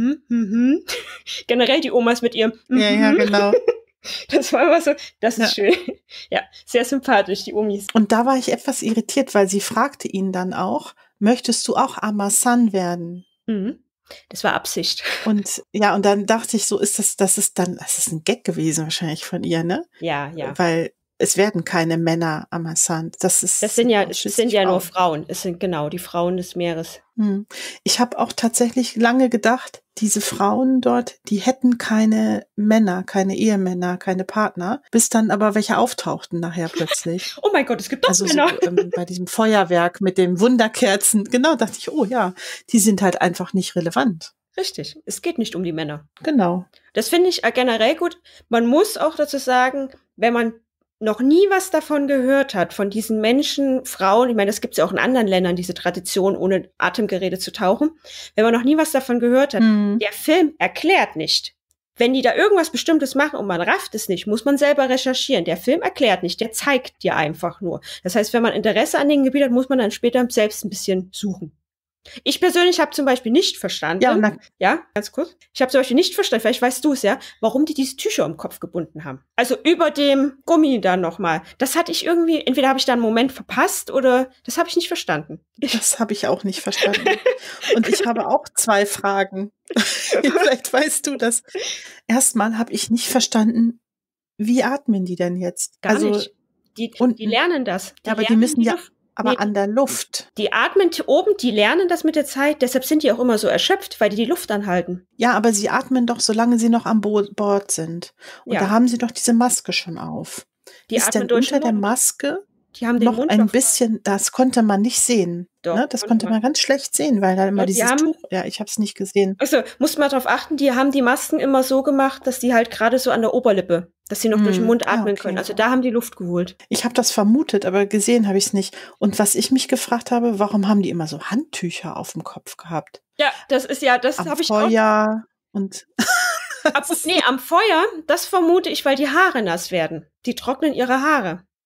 Generell die Omas mit ihrem, Ja, genau. Das war immer so, das ist schön. Ja, sehr sympathisch, die Omis. Und da war ich etwas irritiert, weil sie fragte ihn dann auch, möchtest du auch Ama-san werden? Mhm. Das war Absicht. Und ja, und dann dachte ich so, das ist ein Gag gewesen wahrscheinlich von ihr, ne? Ja. Weil es werden keine Männer Ama-san. Das sind ja nur Frauen. Es sind genau die Frauen des Meeres. Ich habe auch tatsächlich lange gedacht, diese Frauen dort, die hätten keine Männer, keine Ehemänner, keine Partner, bis dann aber welche auftauchten nachher plötzlich. Oh mein Gott, es gibt doch Männer. So, bei diesem Feuerwerk mit den Wunderkerzen, genau, dachte ich, oh ja, die sind halt einfach nicht relevant. Richtig, es geht nicht um die Männer. Genau. Das finde ich generell gut. Man muss auch dazu sagen, wenn man noch nie was davon gehört hat, von diesen Menschen, Frauen, ich meine, das gibt es ja auch in anderen Ländern, diese Tradition, ohne Atemgeräte zu tauchen. Wenn man noch nie was davon gehört hat, der Film erklärt nicht. Wenn die da irgendwas Bestimmtes machen und man rafft es nicht, muss man selber recherchieren. Der Film erklärt nicht, der zeigt dir einfach nur. Das heißt, wenn man Interesse an dem Gebiet hat, muss man dann später selbst ein bisschen suchen. Ich persönlich habe zum Beispiel nicht verstanden, ganz kurz, ich habe zum Beispiel nicht verstanden, vielleicht weißt du es ja, warum die diese Tücher im Kopf gebunden haben. Also über dem Gummi dann nochmal. Das hatte ich irgendwie, entweder habe ich da einen Moment verpasst oder das habe ich nicht verstanden. Das habe ich auch nicht verstanden. Und ich habe auch 2 Fragen. Vielleicht weißt du das. Erstmal habe ich nicht verstanden, wie atmen die denn jetzt? Gar nicht. Die lernen das. Aber die müssen ja... Aber an der Luft. Die atmen oben, die lernen das mit der Zeit, deshalb sind die auch immer so erschöpft, weil die Luft anhalten. Ja, aber sie atmen doch, solange sie noch am Bord sind. Und da haben sie doch diese Maske schon auf. Die ist denn unter der Maske noch ein bisschen, das konnte man nicht sehen. Doch, ne? Das konnte man ganz schlecht sehen, weil da immer dieses Tuch, ich habe es nicht gesehen. Also, muss man darauf achten, die haben die Masken immer so gemacht, dass die halt gerade so an der Oberlippe, dass sie noch durch den Mund atmen können. Also da haben die Luft geholt. Ich habe das vermutet, aber gesehen habe ich es nicht. Und was ich mich gefragt habe, warum haben die immer so Handtücher auf dem Kopf gehabt? Ja, das habe ich auch. Am Feuer und... am Feuer, das vermute ich, weil die Haare nass werden. Die trocknen ihre Haare.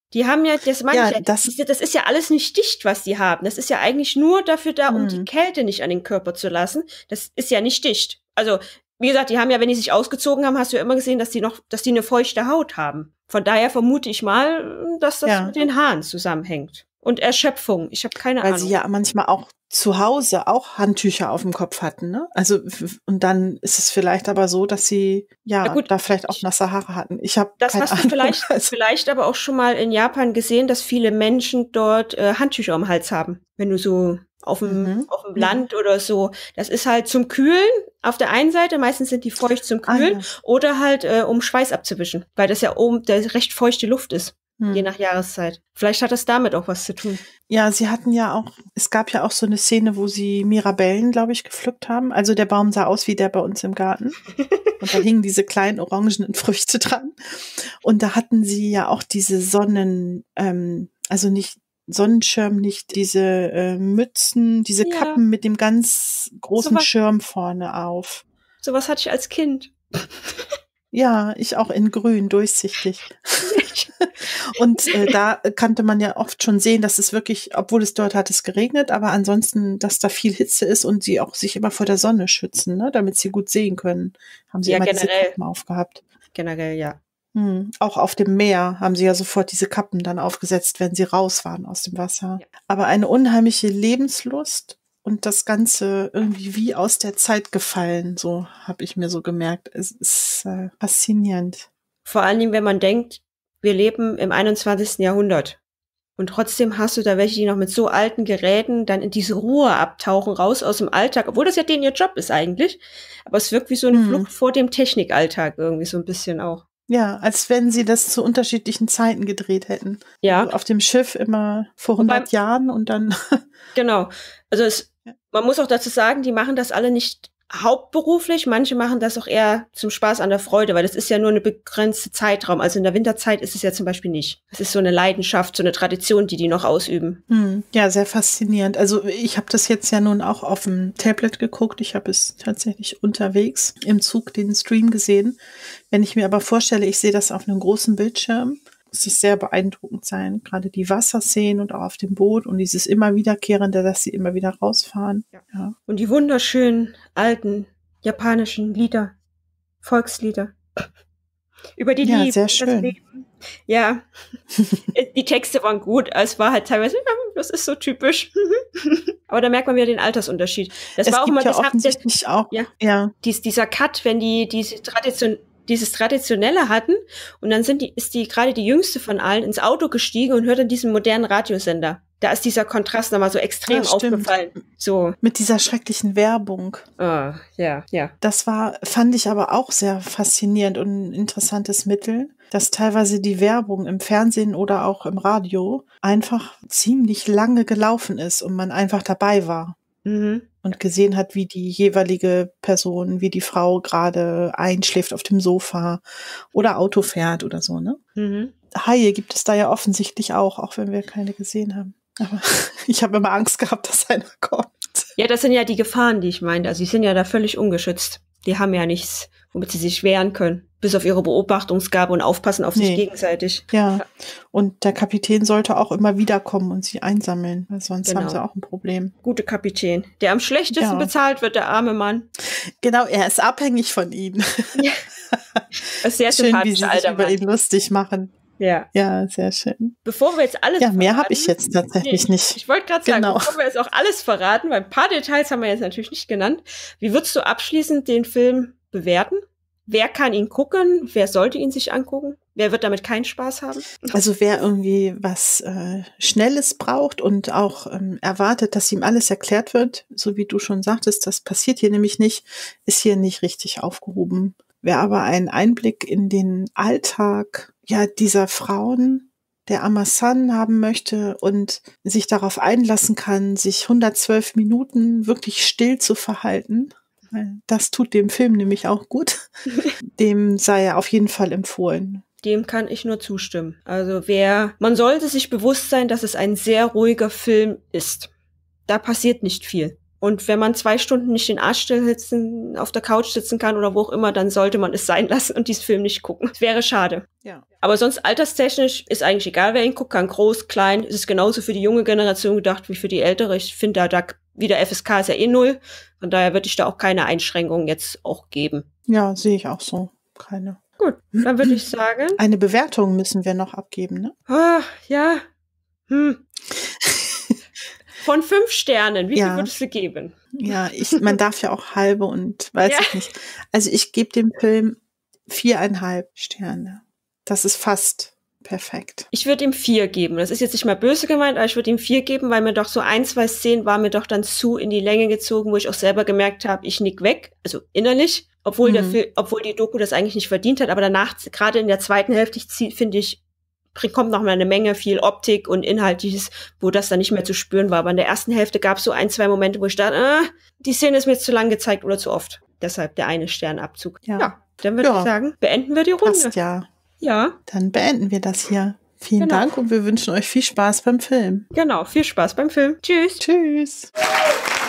Die haben ja, das ist ja alles nicht dicht, was die haben. Das ist ja eigentlich nur dafür da, um die Kälte nicht an den Körper zu lassen. Das ist ja nicht dicht. Also, wie gesagt, die haben ja, wenn die sich ausgezogen haben, hast du ja immer gesehen, dass die eine feuchte Haut haben. Von daher vermute ich mal, dass das mit den Haaren zusammenhängt. Und Erschöpfung. Ich habe keine Ahnung. Weil sie ja manchmal auch zu Hause auch Handtücher auf dem Kopf hatten, ne? Also, und dann ist es vielleicht aber so, dass sie, da vielleicht auch nasse Haare hatten. Ich habe keine Ahnung. Das hast du vielleicht aber auch schon mal in Japan gesehen, dass viele Menschen dort Handtücher am Hals haben. Wenn du so auf dem Land oder so. Das ist halt zum Kühlen auf der einen Seite, meistens sind die feucht zum Kühlen, oder halt um Schweiß abzuwischen, weil das ja oben der recht feuchte Luft ist. Je nach Jahreszeit. Vielleicht hat das damit auch was zu tun. Ja, es gab ja auch so eine Szene, wo sie Mirabellen, glaube ich, gepflückt haben. Also der Baum sah aus wie der bei uns im Garten. Und da hingen diese kleinen orangenen Früchte dran. Und da hatten sie ja auch diese also nicht Sonnenschirm, nicht diese Mützen, diese Kappen mit dem ganz großen Schirm vorne auf. Sowas hatte ich als Kind. Ja, ich auch in grün, durchsichtig. Und da kannte man ja oft schon sehen, dass es wirklich, obwohl es dort hat es geregnet, aber ansonsten, dass da viel Hitze ist und sie auch sich immer vor der Sonne schützen, ne, damit sie gut sehen können, haben sie immer diese Kappen aufgehabt. Generell, ja. Auch auf dem Meer haben sie ja sofort diese Kappen dann aufgesetzt, wenn sie raus waren aus dem Wasser. Ja. Aber eine unheimliche Lebenslust. Und das Ganze irgendwie wie aus der Zeit gefallen, so habe ich mir so gemerkt. Es ist faszinierend. Vor allen Dingen, wenn man denkt, wir leben im 21. Jahrhundert. Und trotzdem hast du da welche, die noch mit so alten Geräten dann in diese Ruhe abtauchen, raus aus dem Alltag, obwohl das ja denen ihr Job ist eigentlich. Aber es wirkt wie so eine Flucht vor dem Technikalltag irgendwie so ein bisschen auch. Ja, als wenn sie das zu unterschiedlichen Zeiten gedreht hätten. Ja. Also auf dem Schiff immer vor 100 Jahren und dann... Genau. Also man muss auch dazu sagen, die machen das alle nicht hauptberuflich. Manche machen das auch eher zum Spaß an der Freude, weil das ist ja nur eine begrenzte Zeitraum. Also in der Winterzeit ist es ja zum Beispiel nicht. Es ist so eine Leidenschaft, so eine Tradition, die noch ausüben. Ja, sehr faszinierend. Also ich habe das jetzt ja nun auch auf dem Tablet geguckt. Ich habe es tatsächlich unterwegs im Zug den Stream gesehen. Wenn ich mir aber vorstelle, ich sehe das auf einem großen Bildschirm, muss es sehr beeindruckend sein. Gerade die Wasserszenen und auch auf dem Boot und dieses immer wiederkehrende, dass sie immer wieder rausfahren. Ja. Und die wunderschönen alten japanischen Lieder, Volkslieder. Über die Liebe. Ja, sehr schön. Leben. Ja, die Texte waren gut. Es war halt teilweise, das ist so typisch. Aber da merkt man wieder den Altersunterschied. Das war auch immer, das offensichtlich auch. Ja. Dieser Cut, wenn die dieses Traditionelle hatten und dann ist die gerade die jüngste von allen ins Auto gestiegen und hört dann diesen modernen Radiosender. Da ist dieser Kontrast nochmal so extrem aufgefallen. So. Mit dieser schrecklichen Werbung. Ja. Das fand ich aber auch sehr faszinierend und ein interessantes Mittel, dass teilweise die Werbung im Fernsehen oder auch im Radio einfach ziemlich lange gelaufen ist und man einfach dabei war. Und gesehen hat, wie die jeweilige Person, wie die Frau gerade einschläft auf dem Sofa oder Auto fährt oder so, ne? Haie gibt es da ja offensichtlich auch wenn wir keine gesehen haben. Aber ich habe immer Angst gehabt, dass einer kommt. Ja, das sind ja die Gefahren, die ich meinte. Also sie sind ja da völlig ungeschützt. Die haben ja nichts, womit sie sich wehren können. Bis auf ihre Beobachtungsgabe und aufpassen auf sich gegenseitig. Ja, und der Kapitän sollte auch immer wiederkommen und sie einsammeln, weil sonst haben sie auch ein Problem. Gute Kapitän. Der am schlechtesten bezahlt wird, der arme Mann. Genau, er ist abhängig von ihnen. Ja. Das ist sehr schön, wie sie sich über ihn lustig machen. Ja, sehr schön. Bevor wir jetzt alles mehr habe ich jetzt tatsächlich nicht. Ich wollte gerade sagen, bevor wir jetzt auch alles verraten, weil ein paar Details haben wir jetzt natürlich nicht genannt. Wie würdest du abschließend den Film bewerten? Wer kann ihn gucken? Wer sollte ihn sich angucken? Wer wird damit keinen Spaß haben? Also wer irgendwie was Schnelles braucht und auch erwartet, dass ihm alles erklärt wird, so wie du schon sagtest, das passiert hier nämlich nicht, ist hier nicht richtig aufgehoben. Wer aber einen Einblick in den Alltag dieser Frauen, der Amasan haben möchte und sich darauf einlassen kann, sich 112 Minuten wirklich still zu verhalten, das tut dem Film nämlich auch gut, dem sei er auf jeden Fall empfohlen. Dem kann ich nur zustimmen. Also man sollte sich bewusst sein, dass es ein sehr ruhiger Film ist. Da passiert nicht viel. Und wenn man 2 Stunden nicht den Arsch stillsitzen, auf der Couch sitzen kann oder wo auch immer, dann sollte man es sein lassen und diesen Film nicht gucken. Das wäre schade. Ja. Aber sonst alterstechnisch ist eigentlich egal, wer ihn guckt, kann groß, klein. Es ist genauso für die junge Generation gedacht wie für die ältere. Ich finde, da wieder FSK ist ja 0. Von daher würde ich da auch keine Einschränkungen jetzt auch geben. Ja, sehe ich auch so. Keine. Gut, dann würde ich sagen. Eine Bewertung müssen wir noch abgeben, ne? Ja. Von 5 Sternen, wie viel würdest du geben? Ja, man darf ja auch halbe und weiß ich nicht. Also ich gebe dem Film 4,5 Sterne. Das ist fast perfekt. Ich würde ihm 4 geben. Das ist jetzt nicht mal böse gemeint, aber ich würde ihm 4 geben, weil mir doch so 1, 2 Szenen war mir doch dann zu in die Länge gezogen, wo ich auch selber gemerkt habe, ich nick weg, also innerlich, obwohl die Doku das eigentlich nicht verdient hat, aber danach, gerade in der zweiten Hälfte, finde ich, kommt noch mal eine Menge viel Optik und Inhaltliches, wo das dann nicht mehr zu spüren war. Aber in der ersten Hälfte gab es so 1, 2 Momente, wo ich dachte, die Szene ist mir jetzt zu lang gezeigt oder zu oft. Deshalb der eine Sternabzug. Ja, dann würde ich sagen, beenden wir die Runde. Passt, ja. Ja. Dann beenden wir das hier. Vielen Dank und wir wünschen euch viel Spaß beim Film. Genau, viel Spaß beim Film. Tschüss. Tschüss.